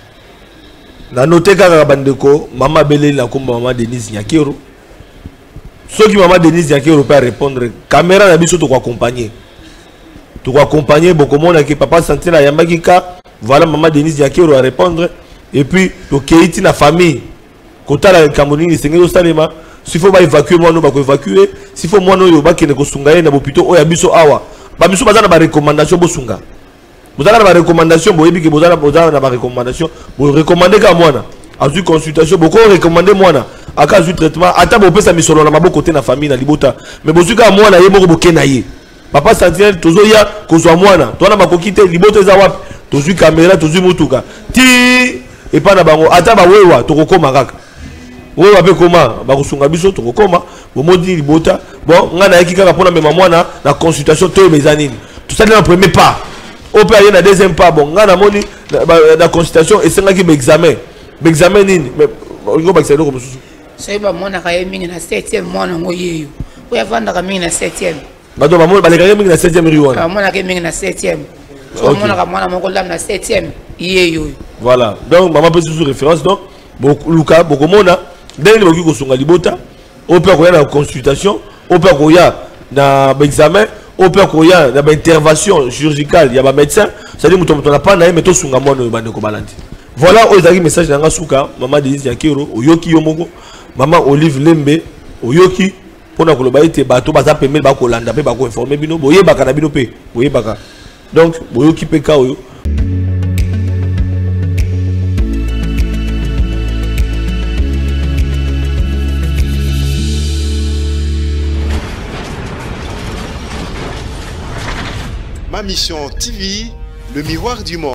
Na noté kaka bandeko mama Belé na komba mama Denise Nyakero. Ceux qui maman Denise Nyakero peut répondre caméra na biso to ko accompagner. Tu vas accompagner beaucoup de monde qui papa sentir la yambakika. Voilà maman Denise Nyakero à répondre et puis to keiti na famille. Kota la Cameroun sengelo salema. S'il faut ba évacuer moi no ba ko évacuer, s'il faut moi no yo ba kene ko sungaye na bopito o ya biso awa. Ba biso bazana ba recommandation bo sunga. Bozana ba recommandation bo yebi ke bozana bozana na ba recommandation bo recommander ka mwana. Azu consultation boko recommander mwana. Aka azu traitement ata bo pesa misolo na maboko côté na famille na libota. Mais bozuka mwana ye moko bokena ye. Papa Sentinelle tozo ya kozwa mwana. Tona bakokite libota za wapi? Tozu caméra tozu mutuka. Ti et pas na bango ata ba wewa tokokoma kaka. Wewa pe koma ba kusunga biso tokokoma bo modi libota. Bon ngana yaki kaka pona mema mwana na consultation to bezanini. Tout ça dans le premier pas. Au peut aller na deuxième pas bon ngana moni na consultation et senga ki ba examen. Ba examen nini? Mais ngo ba examen ko mususu. So ba mona ka yemingi na septième mwana ngoyeyo. Oya vanda ka mingi na septième. Bado ba mona ba le mingi na septième riwana. Ba mona ka mingi na septième. So mona ka mwana moko lam na septième yeyo. Voilà. Donc maman peut sous référence donc beaucoup Luka beaucoup mona dès le boki ko sunga libota au peut ko ya na consultation au peut ko ya na examen au peut ko ya na intervention chirurgicale ya ba médecin ça dit muto muto na pa na mais to sunga mona bande ko balandi. Voilà ozaki message na ngasuka maman Denise Nyakero oyoki yo moko maman Olive Lembe oyoki pona koloba ete bato baza pemel ba kolanda pe ba ko informer bino boye baka na bino pe boye baka donc boyoki pe ka oyo. Ma mission T V, le miroir du monde.